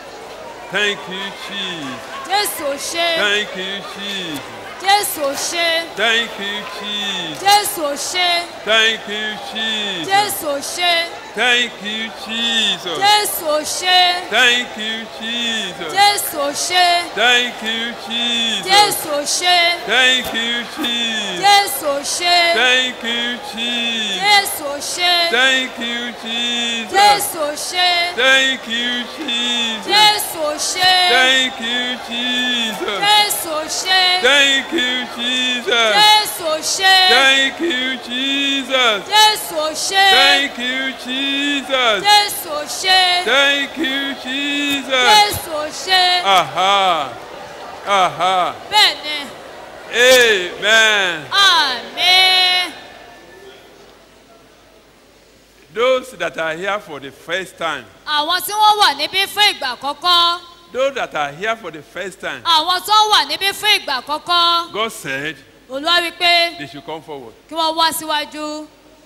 Thank you, Jesus. Jésù ò ṣe. Thank you, Jesus. Jésù ò ṣe. Thank you, Jesus. Jésù ò ṣe. Thank you, Jesus. Jésù ò ṣe. Thank you, Jesus. Jésù ò ṣe. Thank you, Jesus. Jésù ò ṣe. Thank you, Jesus. Jésù ò ṣe. Thank you, Jesus. Jésù ò ṣe. Thank you, Jesus. Jésù ò ṣe. Thank you, Jesus. Jésù ò ṣe. Thank you, Jesus. Jésù ò ò ṣe. Thank you, Jesus. Jésù ò ṣe. Thank you, Jesus. Jésù ò ṣe. Thank you, Jesus. Jésù ò ṣe. Thank you, Jesus. Jésù ò ṣe. Thank you, Jesus. Jésù ò ṣe. Aha. Aha. Bẹ́ẹ̀ni. Amen. Àmín. Those that are here for the first time. Àwọn tí wọ́n wà níbí fún ìgbà àkọ́kọ́. Those that are here for the first time. Àwọn tó wà níbí fún ìgbà àkọ́kọ́. God said. Olúwa wí pé. They should come forward. Kí wọ́n wá síwájú.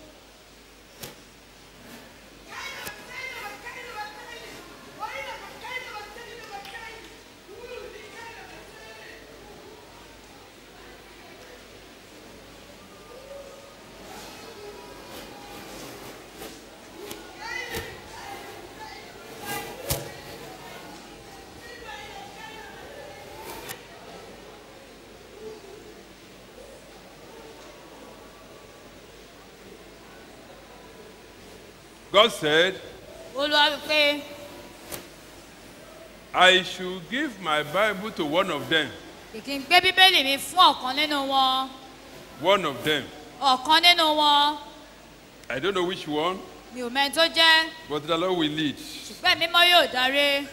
God said, Olúwa wí pé. I should give my Bible to one of them. Kìkì ń gbé Bíbélì mi fún ọ̀kan nínú wọn. One of them. Ọ̀kan nínú wọn. I don't know which one. Mi ò mẹ́ni tó jẹ́. But the Lord will lead. Ṣùgbọ́n mímọ́ yóò darí.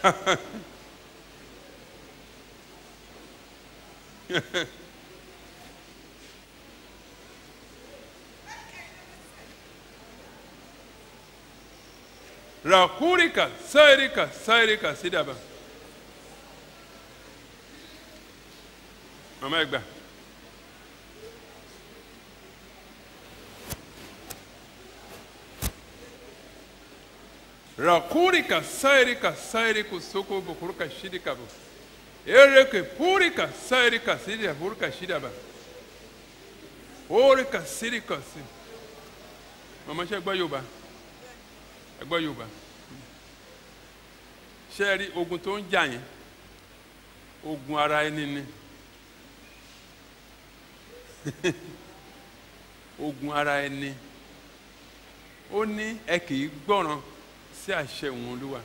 Rakurika, Sairika, Sairika, Sidaba. Mama Egba. Rakurika, Sairika, Sairiku, Soko, Bokuruka, Shidikabu. Ereke, Purika, Sairika, Sidia, Burka, Shidaba. Orika, Sidika, Sid. Mama Shagba Yoba. Ẹgbọ́ Yorùbá ṣé ẹ rí ogun tó ń jà yẹn ogun ara ẹni ni ogun ara ẹni ó ní ẹ kì í gbọ́ràn sí àṣẹ òun Olúwa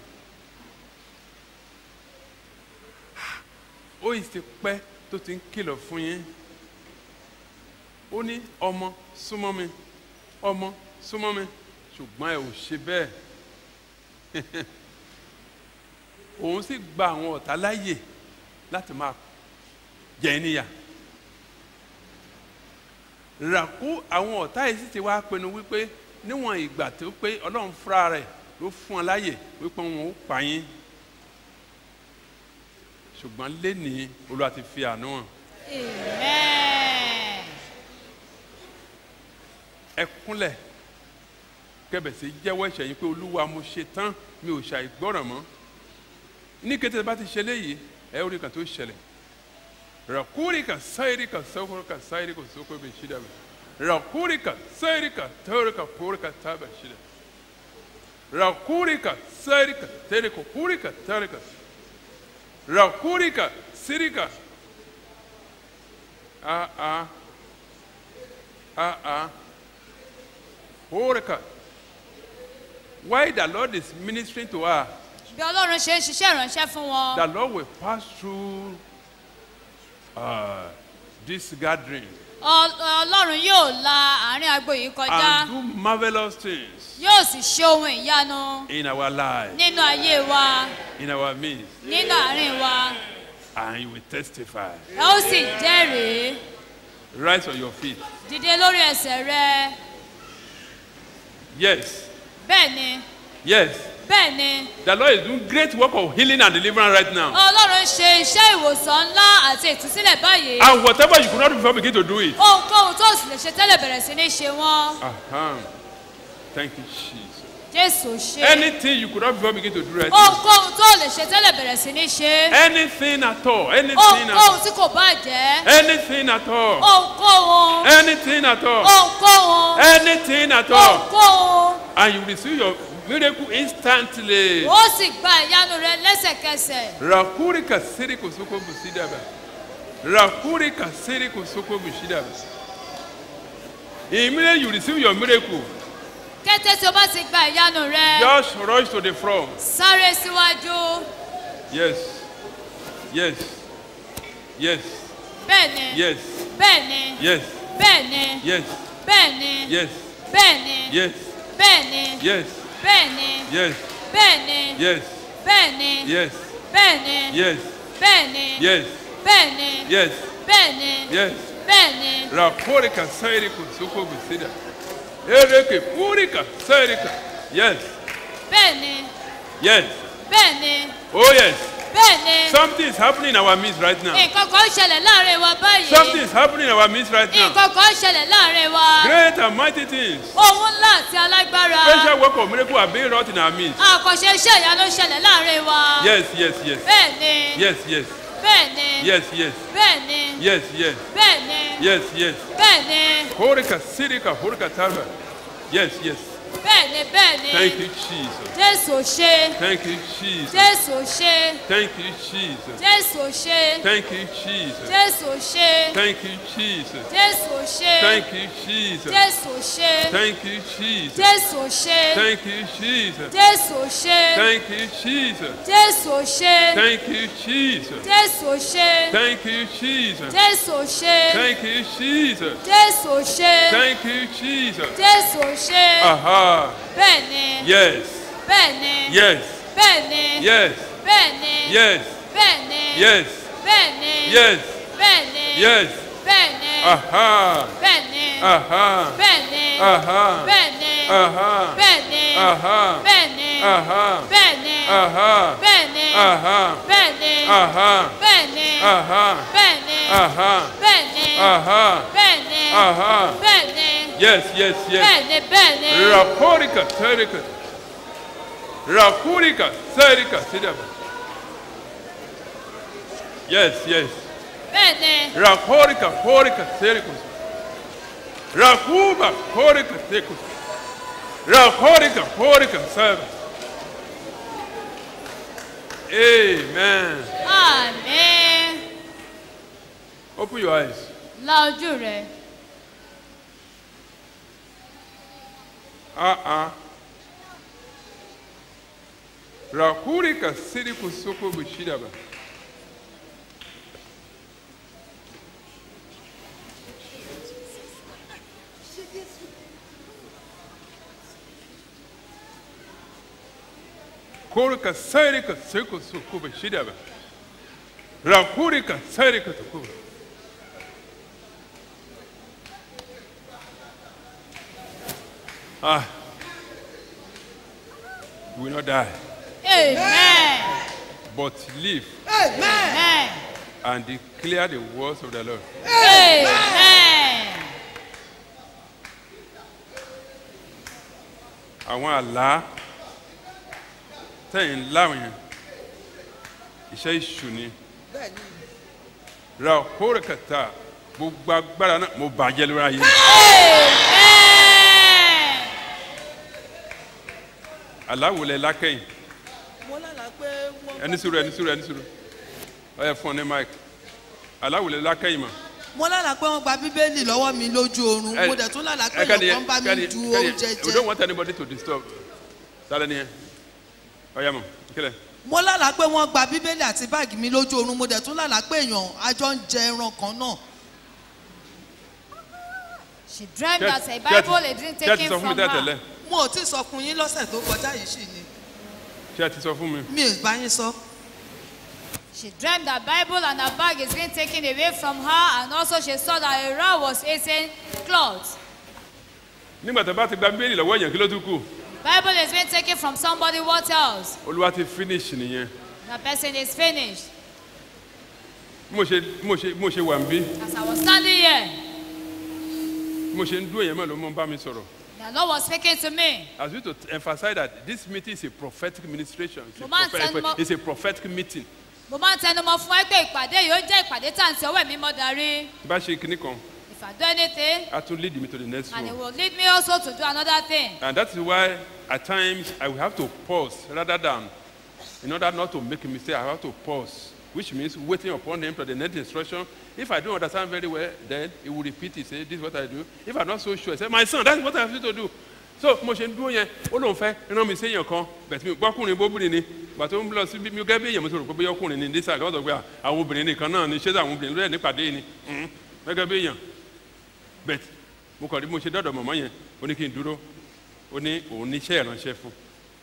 ó yìí ti pẹ́ tó ti ń kìlọ̀ fún yín ó ní ọmọ súnmọ́ mi ọmọ súnmọ́ mi ṣùgbọ́n ẹ ò ṣe bẹ́ẹ̀ òun sì gba àwọn ọ̀tá láyè láti máa jẹ níyà ràkú àwọn ọ̀tá yìí sì ti wá pinnu wípé níwọ̀n ìgbà tó pé Ọlọ́run fúnra rẹ̀ ló fún ọ láyè wípé wọn ò pa yín ṣùgbọ́n lénìí Olúwa ti fi àánú hàn. Amen. Ẹ kúnlẹ̀ kẹ́bẹ̀ sí jẹ́wọ́ ẹ̀ṣẹ̀ yín pé Olúwa mo ṣe tán mi ò ṣàìgbọ́ràn mọ́ ní kété bá ti ṣe léyìí ẹ orí kan tó ṣẹlẹ̀ rakurika sairika sokorika sairika soko be shida rakurika sairika torika porika taba shida rakurika sairika terika porika tarika rakurika sirika ah ah ah ah porika. Why the Lord is ministering to her? Bí Ọlọ́run ṣe ń ṣiṣẹ́ ìránṣẹ́ fún wọn. The Lord will pass through uh, this gathering. Ọlọ́run yóò la àárín agbo yìí kọjá. And do marvelous things. Yóò sì ṣe ohun ìyanu. In our lives. Nínú ayé wa. In our midst. Nínú àárín wa. And you will testify. Ẹ ó sì jẹ́rìí. Rise on your feet. Dìde lórí ẹsẹ̀ rẹ. Yes. Bẹ́ẹ̀ni. Yes. Bẹ́ẹ̀ni. The Lord is doing great work of healing and deliverance right now. Ọlọ́run ṣe iṣẹ́ ìwòsàn ńlá àti ìtúsílẹ̀ báyìí. And whatever you could not do before, begin to do it. Ohunkóhun tó sì lè ṣe tẹ́lẹ̀ bẹ̀rẹ̀ sí ní ṣe wọ́n. Uh-huh. Thank you, Jesus. Jésù ṣe. Anything you could not before, begin to do right now. Ohunkóhun tó lè ṣe tẹ́lẹ̀ bẹ̀rẹ̀ sí ní ṣe. Anything at all. Anything at all. Ohunkóhun tí kò bá jẹ́. Anything at all. Ohunkóhun. Anything at all. Ohunkóhun. Anything at all. Ohunkóhun. And you receive your miracle instantly. Ó sì gba ìyanu rẹ lẹ́sẹ̀kẹsẹ̀. Rakurika siriko soko busidaba. Rakurika siriko soko busidaba. Immediately you receive your miracle. Kété tí o bá ti gba ìyanu rẹ. Just rush to the front. Sáré síwájú. Yes. Yes. Yes. bẹ́ẹ̀ni Yes. bẹ́ẹ̀ni Yes. bẹ́ẹ̀ni Yes. bẹ́ẹ̀ni Yes. bẹ́ẹ̀ni Yes. bẹ́ẹ̀ni Yes. bẹ́ẹ̀ni Yes. bẹ́ẹ̀ni Yes. bẹ́ẹ̀ni Yes. bẹ́ẹ̀ni Yes. bẹ́ẹ̀ni Yes. bẹ́ẹ̀ni Yes. bẹ́ẹ̀ni Yes. bẹ́ẹ̀ni Raporika sairiko soko busida. Ereke purika sairika. Yes. bẹ́ẹ̀ni Yes. bẹ́ẹ̀ni Oh yes. bẹ́ẹ̀ni Something is happening in our midst right now. nǹkan kan ṣẹlẹ̀ láàrin wa báyìí Something is happening in our midst right now. nǹkan kan ṣẹlẹ̀ láàrin wa Great and mighty things. ohun ńlá àti alágbára Special work of miracle are being wrought in our midst. àkànṣe iṣẹ́ ìyanu ṣẹlẹ̀ láàrin wa Yes, yes, yes. bẹ́ẹ̀ni Yes, yes. bẹ́ẹ̀ni Yes, yes. bẹ́ẹ̀ni Yes, yes. bẹ́ẹ̀ni Yes, yes. bẹ́ẹ̀ni Horika sirika horika tarva. Yes, yes. bẹ́ẹ̀ni bẹ́ẹ̀ni Thank you, Jesus. jésù ò ṣe Thank you, Jesus. jésù ò ṣe Thank you, Jesus. jésù ò ṣe Thank you, Jesus. jésù ò ṣe Thank you, Jesus. jésù ò ṣe Thank you, Jesus. jésù ò ṣe Thank you, Jesus. jésù ò ṣe Thank you, Jesus. jésù ò ṣe Thank you, Jesus. jésù ò ṣe Thank you, Jesus. jésù ò ṣe Thank you, Jesus. jésù ò ṣe Thank you, Jesus. jésù ò ṣe Thank you, Jesus. jésù ò ṣe Aha. bẹ́ẹ̀ni Yes. bẹ́ẹ̀ni Yes. bẹ́ẹ̀ni Yes. bẹ́ẹ̀ni Yes. bẹ́ẹ̀ni Yes. bẹ́ẹ̀ni Yes. bẹ́ẹ̀ni Yes. bẹ́ẹ̀ni Aha. bẹ́ẹ̀ni Aha. bẹ́ẹ̀ni Aha. bẹ́ẹ̀ni Aha. bẹ́ẹ̀ni Aha. bẹ́ẹ̀ni Aha. bẹ́ẹ̀ni Aha. bẹ́ẹ̀ni Aha. bẹ́ẹ̀ni Aha. bẹ́ẹ̀ni Aha. bẹ́ẹ̀ni Aha. bẹ́ẹ̀ni Aha. bẹ́ẹ̀ni Aha. bẹ́ẹ̀ni Yes, yes, yes. bẹ́ẹ̀ni bẹ́ẹ̀ni Raporika terika. Rakurika terika sidaba. Yes, yes. bẹ́ẹ̀ni Raporika porika terikus. Rakuba porika terikus. Raporika porika serva. Amen. àmín Open your eyes. la ojú rẹ Uh-uh. Rakurika siriku soko bushidaba. Kurika sirika soko soko bushidaba. Rakurika sirika soko. Ah. You will not die, amen but live amen and declare the words of the Lord. amen Àwọn àlá tẹ̀yìn láwọn yẹn iṣẹ́ ìṣù ni. Ra kórìkàtà gbogbo agbára náà mo bàjẹ́ lórí ayé. Aláwòlẹ̀ lákẹ́yìn. mo lálàá pé wọ́n. Ẹni sùúrù ẹni sùúrù ẹni sùúrù. Ó yẹ fún ọ ní mic. Aláwòlẹ̀ lákẹ́yìn mọ̀. mo lálàá pé wọ́n gba bíbélì lọ́wọ́ mi lójú oorun mo dẹ̀ tún lálàá pé èèyàn kan bá mi du oúnjẹ We don't jẹ. want anybody to disturb. Sálẹ̀ ni ẹ. Ó yá mọ̀ kílẹ̀. mo lálàá pé wọ́n gba bíbélì àti báàgì mi lójú oorun mo dẹ̀ tún lálàá pé èèyàn àjọ ń jẹ ẹran kan náà. she dreamt that a bible had been taken sọ fún mi from her tẹ́tẹ̀lẹ́. mo ò tí ì sọ fún yín lọ́sẹ̀ tó kọjá yìí sì ni Ṣé ẹ ti sọ fún mi? mi ò bá yín sọ. she dreamt that bible and her bag is being taken away from her and also she saw that a rat was eating cloth Nígbà tó bá ti gba bíbélì lọ́wọ́ èèyàn kí ló tún kù? bible is being taken from somebody what else Olúwa ti finish nìyẹn. the person is finished Bí mo ṣe bí mo ṣe bí mo ṣe wà ń bí. as I was standing here Bí mo ṣe ń dún èèyàn mọ́ ló mọ́ ń bá mi sọ̀rọ̀. the Lord was speaking to me As we to emphasize that this meeting is a prophetic ministration. It's a, Mo máa ń prophet, tẹnumọ́- it's a prophetic meeting. mo máa ń tẹnumọ́ fún ẹ pé ìpàdé yìí ó jẹ́ ìpàdé tá à ń ti ọwọ́ ẹ̀mí mọ́ darí Bá ṣe kinní kan, if I do anything a tún lead me to the next and it one. will lead me also to do another thing And that is why at times I will have to pause rather than, in order not to make a mistake, I have to pause, which means waiting upon him for the next instruction. If I don't understand very well, then he will repeat it, say, this is what I do. If I'm not so sure, I say, my son, that's what I have to do. so mo ṣe ń dúró yẹn ó lóun fẹ́ rán mi séèyàn kan bẹ̀tí mi gbọ́kùnrin bóbìnrin ni gbà tó ń lọ sí mi gẹ́gẹ́ bí èèyàn mo ti rò pé bóyá ọkùnrin ni dísà lọ́wọ́ sọ pé àwọn obìnrin nìkan náà ni ṣé àwọn obìnrin lóyè nípàdé ni gẹ́gẹ́ bí èèyàn bẹ̀tí mo kàn rí mo ṣe dọ́dọ̀ mọ̀mọ́ yẹn ó ní kí n dúró ó ní òun níṣẹ́ ìránṣẹ́ fún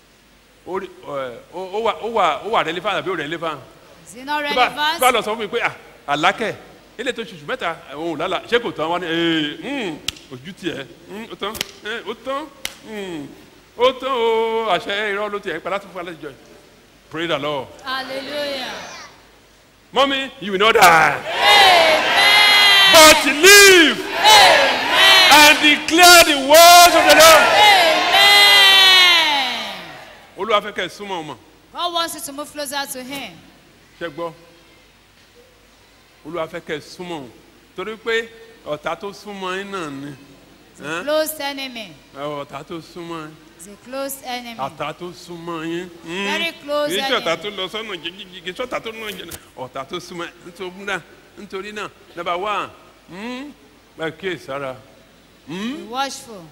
ó wà ó wà ó wà relevant àbí ó relevant Is it not tó bá relevant? tó bá lọ sọ fún mi pé àlákẹ́ ilé tó ṣùṣù mẹ́ta òun lálà ṣé kò tán wá ní ojú tiẹ̀ ó tán ó tán ó tán o àṣẹ irọ́ ló tiẹ̀ padà tó fún alẹ́ ìjọ yìí pray the Lord. Hallelujah. Mommy, you will not die. Amen. But live Amen. and declare the words of the Lord. Amen. Olúwa fẹ́ kẹ́ ẹ súnmọ́ ọmọ. God wants you to move closer to Him. Ṣé gbọ́? Olúwa fẹ́ kẹ́ ẹ súnmọ́ òun. Torí pé ọ̀tá tó súnmọ́ yín náà ni. It's a close enemy. Ọ̀tá tó súnmọ́ yín. It's a close enemy. Ọ̀tá tó súnmọ́ yín. Very close enemy. Kì í ṣe ọ̀tá tó enemy. lọ sọ́nà jíjíjí, kì í ṣe ọ̀tá tó náà jẹ́ ọ̀tá tó súnmọ́ yín. Nítorí náà, nítorí náà, number one, ẹ kíyè sára. Be watchful.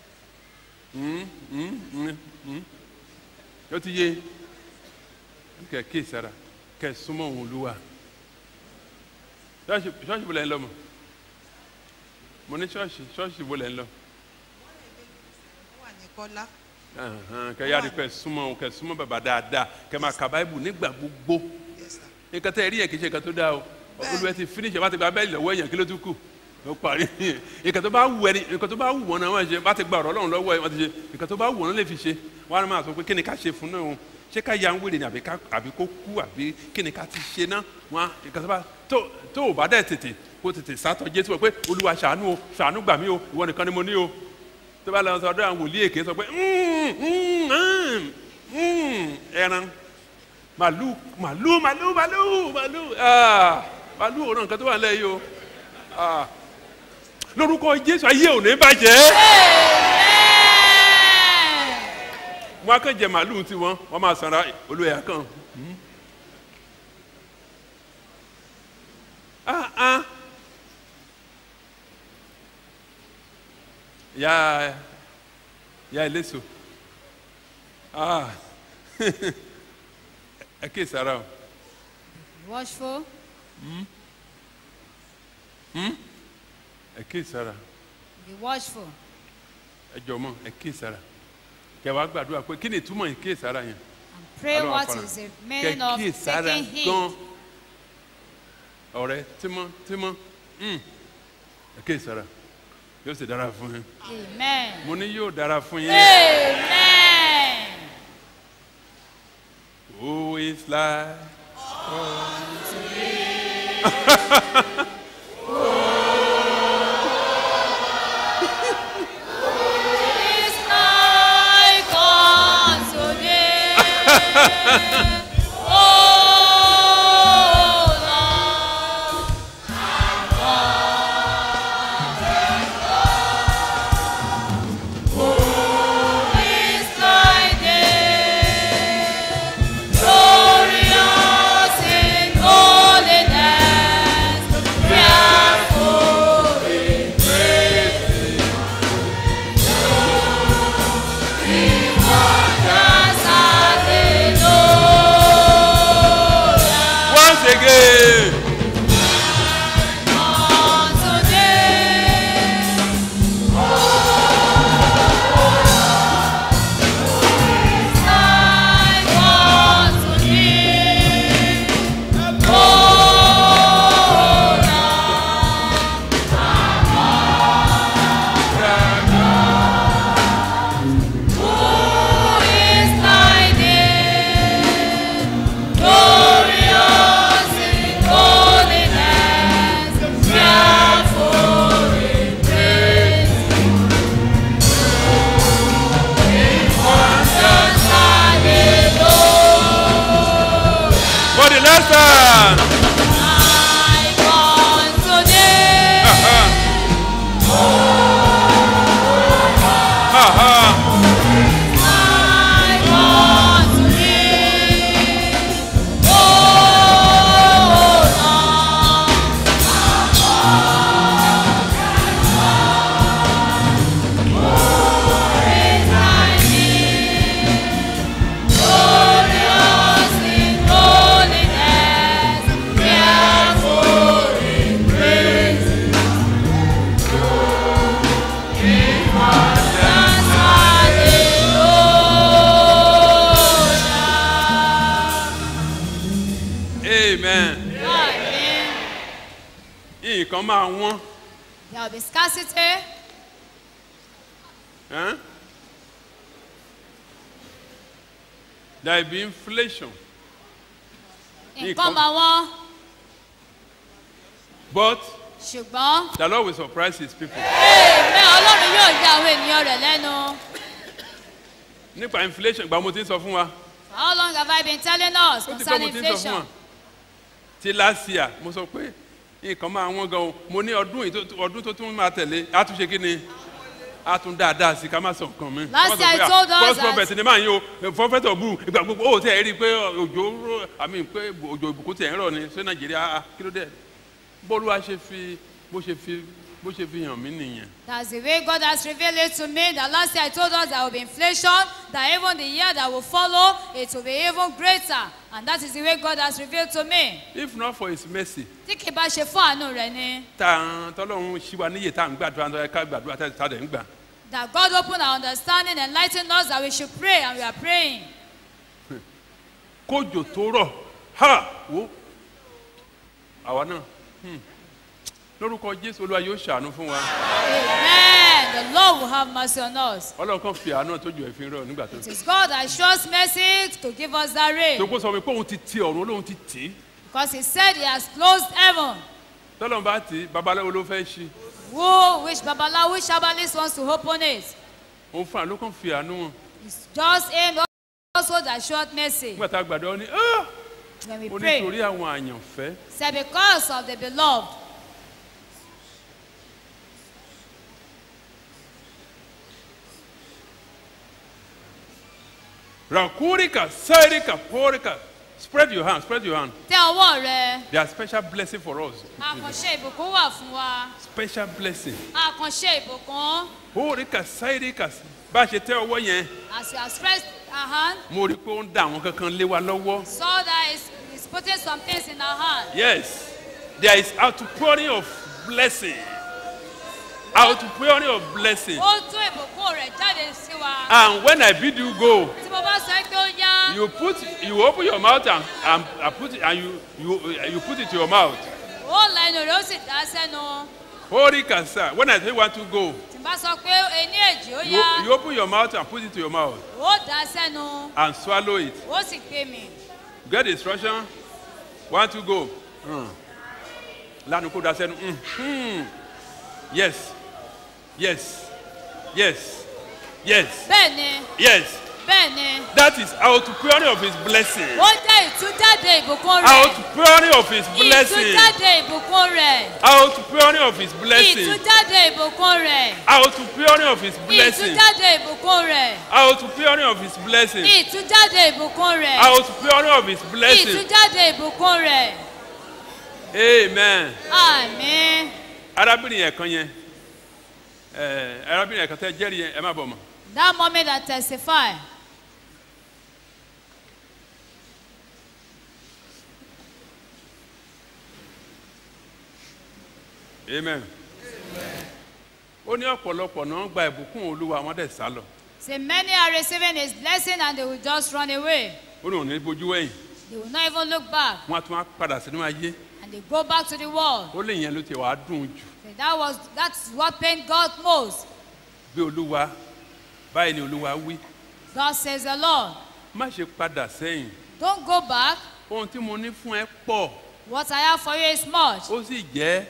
Ó ti yé kẹ kíyè sára kẹ súnmọ́ òun Olúwa. Ṣọ́ọ̀ṣì wo lẹ́ ń lọ mọ̀? Mo ní ṣọ́ọ̀ṣì ṣọ́ọ̀ṣì wo lẹ́ ń lọ? Kọ́lá. Kẹ yára kẹ súnmọ́ kẹ súnmọ́ bàbá dáadáa kẹ máa ka Báíbù nígbà gbogbo. Nǹkan tẹ́ ẹ rí yẹn kì í ṣe nǹkan tó dáa o. Olúwa ti finish ẹ̀ bá ti gba bẹ́ẹ̀lì lọ́wọ́ èèyàn kí ló tún kù. Ó parí. Nǹkan tó bá wù ẹni nǹkan tó bá wù wọn náà wọ́n ṣe bá ti gba ọ̀rọ̀ Ọlọ́run lọ́wọ́ ẹ̀ wọ́n ti ṣe nǹkan tó bá wù wọn lè fi ṣe. Wọ́n á máa sọ pé kí ni ká ṣe fún náà ṣé ká ya ń wèrè ni àbí kó kú àbí kí ni ká ti ṣe náà wọn nǹkan tó bá tó ò bá dẹ̀ tètè kó tètè sátọ̀ Jésù pé Olúwa ṣàánú o ṣàánú gbà mí o ìwọ nìkan ni mo ní o. Tó bá lọ sọ ọdún àwọn wòlíì èké sọ pé ẹran màlúù màlúù màlúù màlúù màlúù màlúù òun nǹkan tó wà lẹ́yìn o lórúkọ Jésù ayé ò ní bàjẹ́. Wọ́n á kàn jẹ màlúù tí wọ́n wọ́n máa sanra olóyè kan. Ya ya eléso ah ẹ ké sara o. Watchful. Ẹ ké sara. Be watchful. Ẹ jọ̀mọ́ ẹ ké sara. Kẹ wá gbàdúrà pé kí ni ìtumọ̀ ẹ ké sara yẹn. Pray what is the meaning of taking heed. Ọ̀rẹ́ tímọ́ tímọ́ ẹ ké sara. Yóò sì dára fún yín. Amen. Mo ní yóò dára fún yín. Amen. Who is like unto thee? Who is like unto thee? Amen. Amen. Nǹkan máa wọ́n. There will be scarcity. Huh? There will be inflation. Nǹkan máa wọ́n. But ṣùgbọ́n. the Lord will surprise his people. Amen. Ọlọ́run yóò yà àwọn ènìyàn rẹ̀ lẹ́nu. Nípa inflation, ìgbà mo ti ń sọ fún wa. How long have I been telling us Ó ti pẹ́ concerning mo ti ń sọ fún inflation? wa. Ti last year, mo sọ pé nǹkan máa wọ́n gan-an. Mo ní ọdún yìí tó- ọdún tó tún máa tẹ̀lé, á tún ṣe kí ni? Á tún dáadáa sí ká má sọ nǹkan mi. Last year I told us First that- prophet ni máa ń yí o, prophet of blue, ìgbà gbogbo ó tẹ̀ ẹ́ rí i pé òjò rọ̀, àmì pé òjò ìbùkún tẹ̀ ń rọ̀ ni, ṣé Nàìjíríà kí ló dé? Bólúwa ṣe fi bó ṣe fi bó ṣe fi hàn mí nìyẹn. That's the way God has revealed it to me. That last year I told us there will be inflation, that even the year that will follow, it will be even greater. And that is the way God has revealed to me. If not for his mercy, Tí kì bá ṣe fún àánú rẹ̀ ni. tá a tọ́lọ́run ṣí wa níyè tá à ń gbàdúrà tó yẹ ká gbàdúrà tá a dẹ̀ ń gbà. That God opened our understanding, enlightened us that we should pray, and we are praying. Kójò tó rọ̀ ha wo àwa náà hmm. lórúkọ Jésù Olúwa yóò ṣàánú fún wa. Amen. The Lord will have mercy on us. Ọlọ́run kan fi àánú tó jù ẹ̀ fi ń rọ̀ nígbà tó. It is God that shows mercy to give us that rain. tó kó sọ mi pé òun ti ti ọ̀run olóhun ti tì í. Because He said He has closed heaven. tọ́lọ́run bá tì í babaláwo ló fẹ́ ṣí. Who, which Babalawo, which Herbalist wants to open it? òun fún àlọ́ kan fi àánú wọn. It's just Him also that showed mercy. nígbà tá a gbàdúrà ó ní ah When we ó ní pray, torí àwọn àyànfẹ́. say because of the beloved. Rakurika, Sairika, Porika. Spread your hand, spread your hand. Tẹ ọwọ́ rẹ. There are special blessing for us. Àkànṣe ìbùkún wà fún wa. Special blessing. Àkànṣe ìbùkún. Porika, Sairika. Bá a ṣe tẹ ọwọ́ yẹn, As you have stretched our hand, mo rí i pé ó ń dá àwọn kankan lé wa lọ́wọ́. saw that He's, he's putting some things in our hand. Yes, there is outpouring of blessing. Outpouring of blessing. Ó tún ìbùkún rẹ̀ jáde sí wa. And when I bid you go, Tí mo bá sọ pé ó yá, you put, you open your mouth and, and, and put it, and you, you, you put it to your mouth. ó la ẹnu rẹ̀ ó sì dá sẹ́nu. Holy Kasa, when I say want to go, Tí n bá sọ pé ení èjì ó you, yá, you open your mouth and put it to your mouth ó dá sẹ́nu, and swallow it. ó sì gbé mi. Get the instruction. Want to go. Mm. Lanu kó da sẹ́nu. Mm. Mm. Yes. Yes. Yes. Yes. Bẹ́ẹ̀ni, Yes. bẹ́ẹ̀ni, That is outpouring of his blessing. ó jẹ́ ìtújáde ìbùkún rẹ̀. Outpouring of his blessing. Ìtújáde ìbùkún rẹ̀. Outpouring of his blessing. Ìtújáde ìbùkún rẹ̀. Outpouring of his blessing. Ìtújáde ìbùkún rẹ̀. Outpouring of his blessing. Ìtújáde ìbùkún rẹ̀. Outpouring of his blessing. Ìtújáde ìbùkún rẹ̀. Amen. Àmín. Arábìnrin yẹn kan yẹn. ẹ arábìnrin yẹn kan tẹ jẹ́rìí yẹn ẹ má bọ̀ mọ́. That moment that testify. Amen. Ó ní ọ̀pọ̀lọpọ̀ náà gba ìbùkún Olúwa wọn dẹ̀ sá lọ. Say many are receiving His blessing and they will just run away. Ó ní òun ní bójú wẹ̀yìn. They will not even look back Wọ́n á tún á padà sínú ayé. and they go back to the world. Ó lè yẹn ló ti wàá dùn jù. Say that was that's what pained God most. Bí Olúwa báyìí ni Olúwa wí. God says the Lord. Má ṣe padà sẹ́yìn. Don't go back. Ohun tí mo ní fún ẹ pọ̀. What I have for you is much. Ó sì jẹ́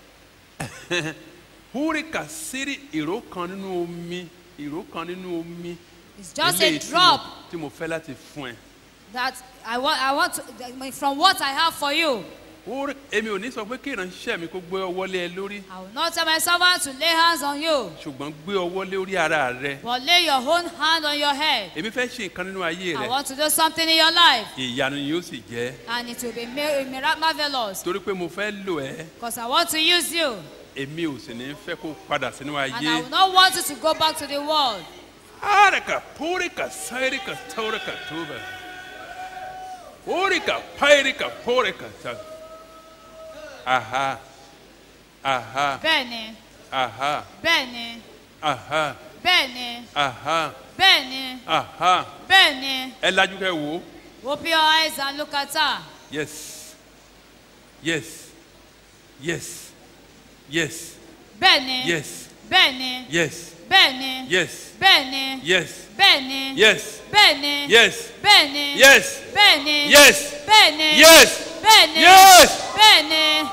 húríkà sírí ìró kan nínú omi ìró kan nínú omi. It's just a Eléyìí tí mo- drop tí mo fẹ́ láti fún ẹ. that I want I want to, from what I have for you. Húrí- Èmi ò ní sọ pé kí ìránṣẹ́ mi kó gbé ọwọ́ lé ẹ lórí. I will not tell my servant to lay hands on you, Ṣùgbọ́n gbé ọwọ́ lé orí ara rẹ. but lay your own hand on your head. Èmi fẹ́ ṣe nǹkan nínú ayé I rẹ. want to do something in your life, Ìyanu ni yóò sì jẹ́. and it will be mir- mira- marvelous Torí pé mo fẹ́ lò ẹ́. because I want to use you, Èmi ò sì ní fẹ́ kó padà sínú and I ayé. will not want you to go back to the world. Araka, purika, sairika, taurika, tuba. Urika, pairika, porika, ta. Aha. Aha. Bẹ́ẹ̀ni, Aha. bẹ́ẹ̀ni, Aha. bẹ́ẹ̀ni, Aha. bẹ́ẹ̀ni, Aha. bẹ́ẹ̀ni. Ẹ lajú kẹ́ wò ó. Open your eyes and look at her. Yes. Yes. Yes. Yes. Bẹ́ẹ̀ni. Yes. Bẹ́ẹ̀ni. Yes. Bẹ́ẹ̀ni. Yes. Bẹ́ẹ̀ni. Yes. Bẹ́ẹ̀ni. Yes. Bẹ́ẹ̀ni. Yes. Bẹ́ẹ̀ni. Yes. Bẹ́ẹ̀ni. Yes. Bẹ́ẹ̀ni. Yes. Bẹ́ẹ̀ni. Yes. Bẹ́ẹ̀ni.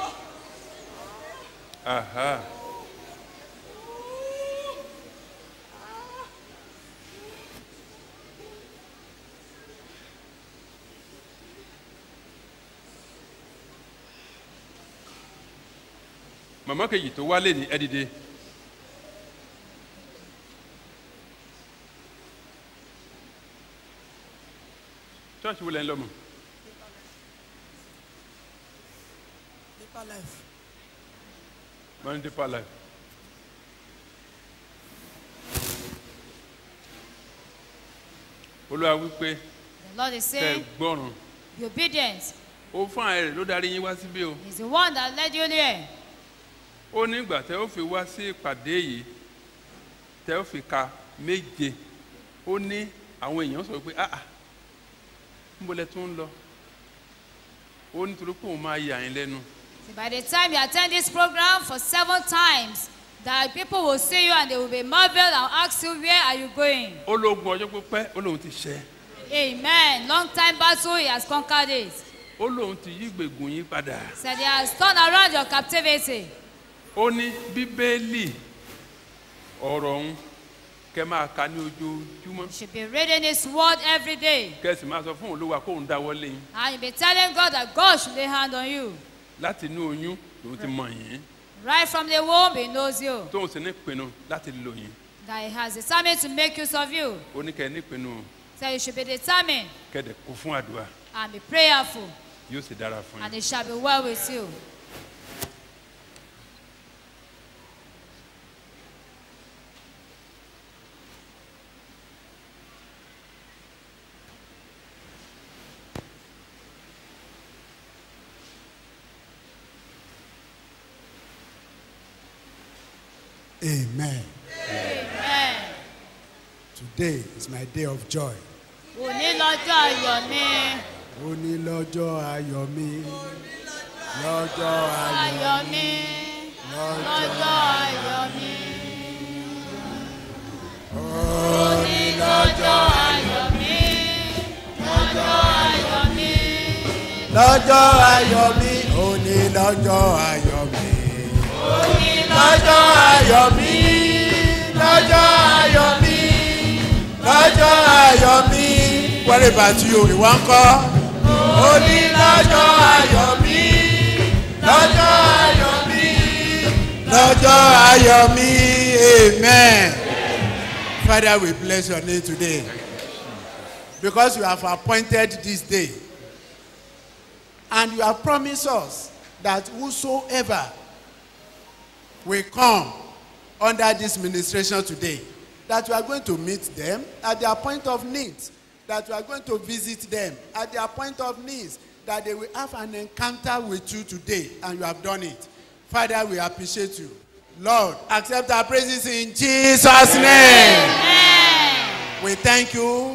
Aha. Màmá kejì tó wálé ní ẹ dìde. Church wo lẹ ń lọ mọ̀? Deeper life. Mọ̀ ní Deeper Life. Olúwa wípé The Lord is kẹ́ ẹ saying, gbọ́ràn. be obedient. Ó fún ààrẹ rẹ̀ ló darí yín wá síbí o. He's the one that led you there. Ó ní ìgbà tẹ́ ó fi wá sí ìpàdé yìí tẹ́ ó fi ka méje. Ó ní àwọn èèyàn sọ pé ah ah níbo lẹ tún ń lọ. Ó ní torí pé òun máa yà yín lẹ́nu. So by the time you attend this program for seven times, that people will see you and they will be marveled and ask you, where are you going? Ó lóògùn ọjọ́ pípẹ́ ó lóun ti ṣẹ́. Amen. Long time battle, he has conquered it. Ó lóun ti yí gbègùn yín padà. Said he has turned around your captivity. Ó ní Bíbélì ọ̀rọ̀ òun kẹ́ máa ka ní ojoojúmọ́. You should be reading his word every day. Kẹ́sì máa sọ fún Olúwa kóun dáwọ́ lé yín. And you'll be telling God that God should lay hand on you. Láti inú oyún lòun ti mọ̀ yín. Right from the womb, he knows you. Tóun sì ní ìpinnu láti lò yín. That he has determined to make use of you. Ó ní kẹ́ ẹ ní ìpinnu So you should be determined kẹ́dẹ̀ kó fún àdúrà. and be prayerful. Yóò sì dára fún And yín. it shall be well with you. Amen. Amen. Today is my day of joy. Òní lọ́jọ́ ayọ̀ mi. Ó ní lọ́jọ́ ayọ̀ mi. Lọ́jọ́ ayọ̀ Ayọ̀ mi. Lọ́jọ́ ayọ̀ mi. Òní lọ́jọ́ ayọ̀ mi. Lọ́jọ́ ayọ̀ mi. Lọ́jọ́ ayọ̀ mi. Ó ní lọ́jọ́ ayọ̀ mi. Òní Lọ́jọ́ ayọ̀ mi. Lọ́jọ́ ayọ̀ mi. Lọ́jọ́ ayọ̀ mi. What about you? Ìwọ ńkọ́? Ó ní lọ́jọ́ ayọ̀ mi. Lọ́jọ́ ayọ̀ mi. Lọ́jọ́ ayọ̀ mi. Amen. Father, we bless your name today. Because you have appointed this day. And you have promised us that whosoever will come under this ministration today, that we are going to meet them at their point of need, that we are going to visit them at their point of needs, that they will have an encounter with you today, and you have done it. Father, we appreciate you. Lord, accept our praises in Jesus' name. Amen. We thank you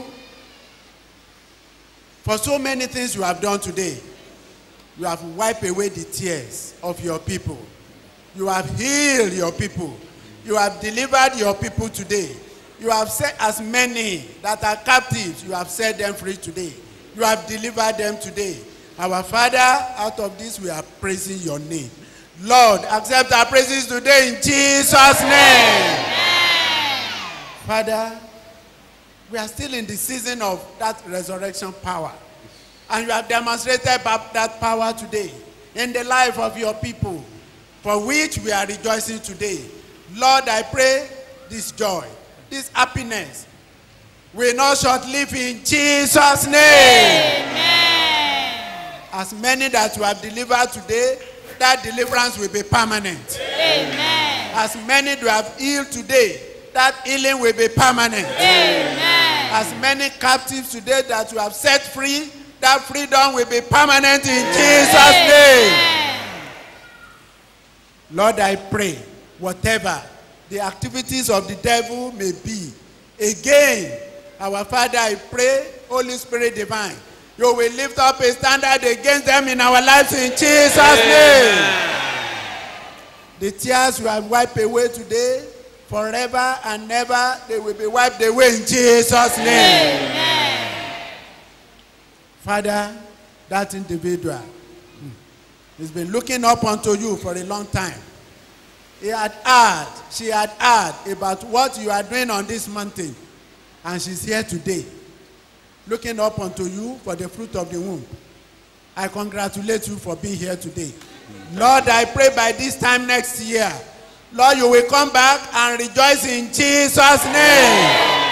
for so many things you have done today. You have wiped away the tears of your people. You have healed your people. You have delivered your people today. You have set as many that are captives, you have set them free today. You have delivered them today. Our Father, out of this we are praising your name. Lord, accept our praises today in Jesus' name. Amen. Father, we are still in the season of that resurrection power. And you have demonstrated that power today in the life of your people, for which we are rejoicing today. Lord, I pray this joy, this happiness will not short live in Jesus' name. Amen. As many that you have delivered today, that deliverance will be permanent. Amen. As many you have healed today, that healing will be permanent. Amen. As many captives today that you have set free, that freedom will be permanent in Jesus' name. Lord, I pray, whatever the activities of the devil may be, again, our Father, I pray, Holy Spirit divine, You will lift up a standard against them in our lives in Jesus' name. The tears you have wiped away today, forever and never, they will be wiped away in Jesus' name. Amen. Father, that individual hmm, has been looking up unto you for a long time. He had heard, she had heard about what you are doing on this mountain, and she's here today, looking up unto you for the fruit of the womb. I congratulate you for being here today. Lord, I pray by this time next year, Lord, you will come back and rejoice in Jesus' name.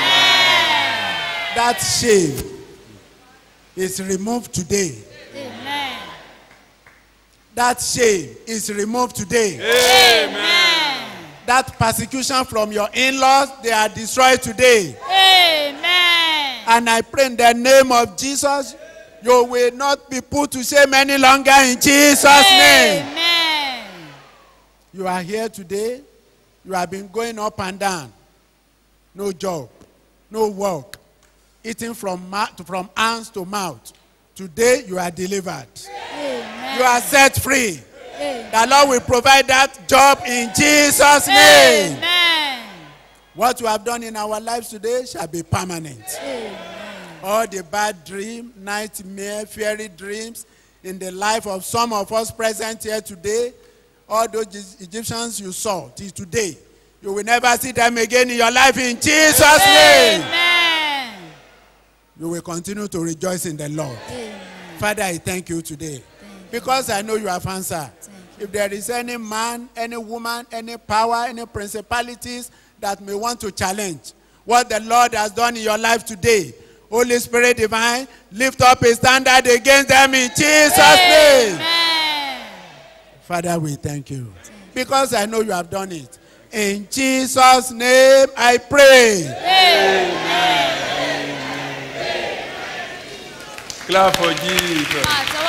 That shame is removed today. Amen. That shame is removed today. Amen. That persecution from your in-laws, they are destroyed today. Amen. And I pray in the name of Jesus, you will not be put to shame any longer in Jesus' name. Amen. You are here today. You have been going up and down. No job, no work, eating from, mouth, from hands to mouth. Today you are delivered. Amen. You are set free. Amen. The Lord will provide that job in Jesus' name. Amen. What you have done in our lives today shall be permanent. Amen. All the bad dream, nightmare, fairy dreams in the life of some of us present here today, all those Egyptians you saw till today, you will never see them again in your life in Jesus' name. Amen. You will continue to rejoice in the Lord. Amen. Father, I thank you today thank because you. I know you have answered. If there is any man, any woman, any power, any principalities that may want to challenge what the Lord has done in your life today, Holy Spirit divine, lift up a standard against them in Jesus' name. Amen. Father, we thank you because I know you have done it. In Jesus' name I pray. Amen. Clap for Jesus.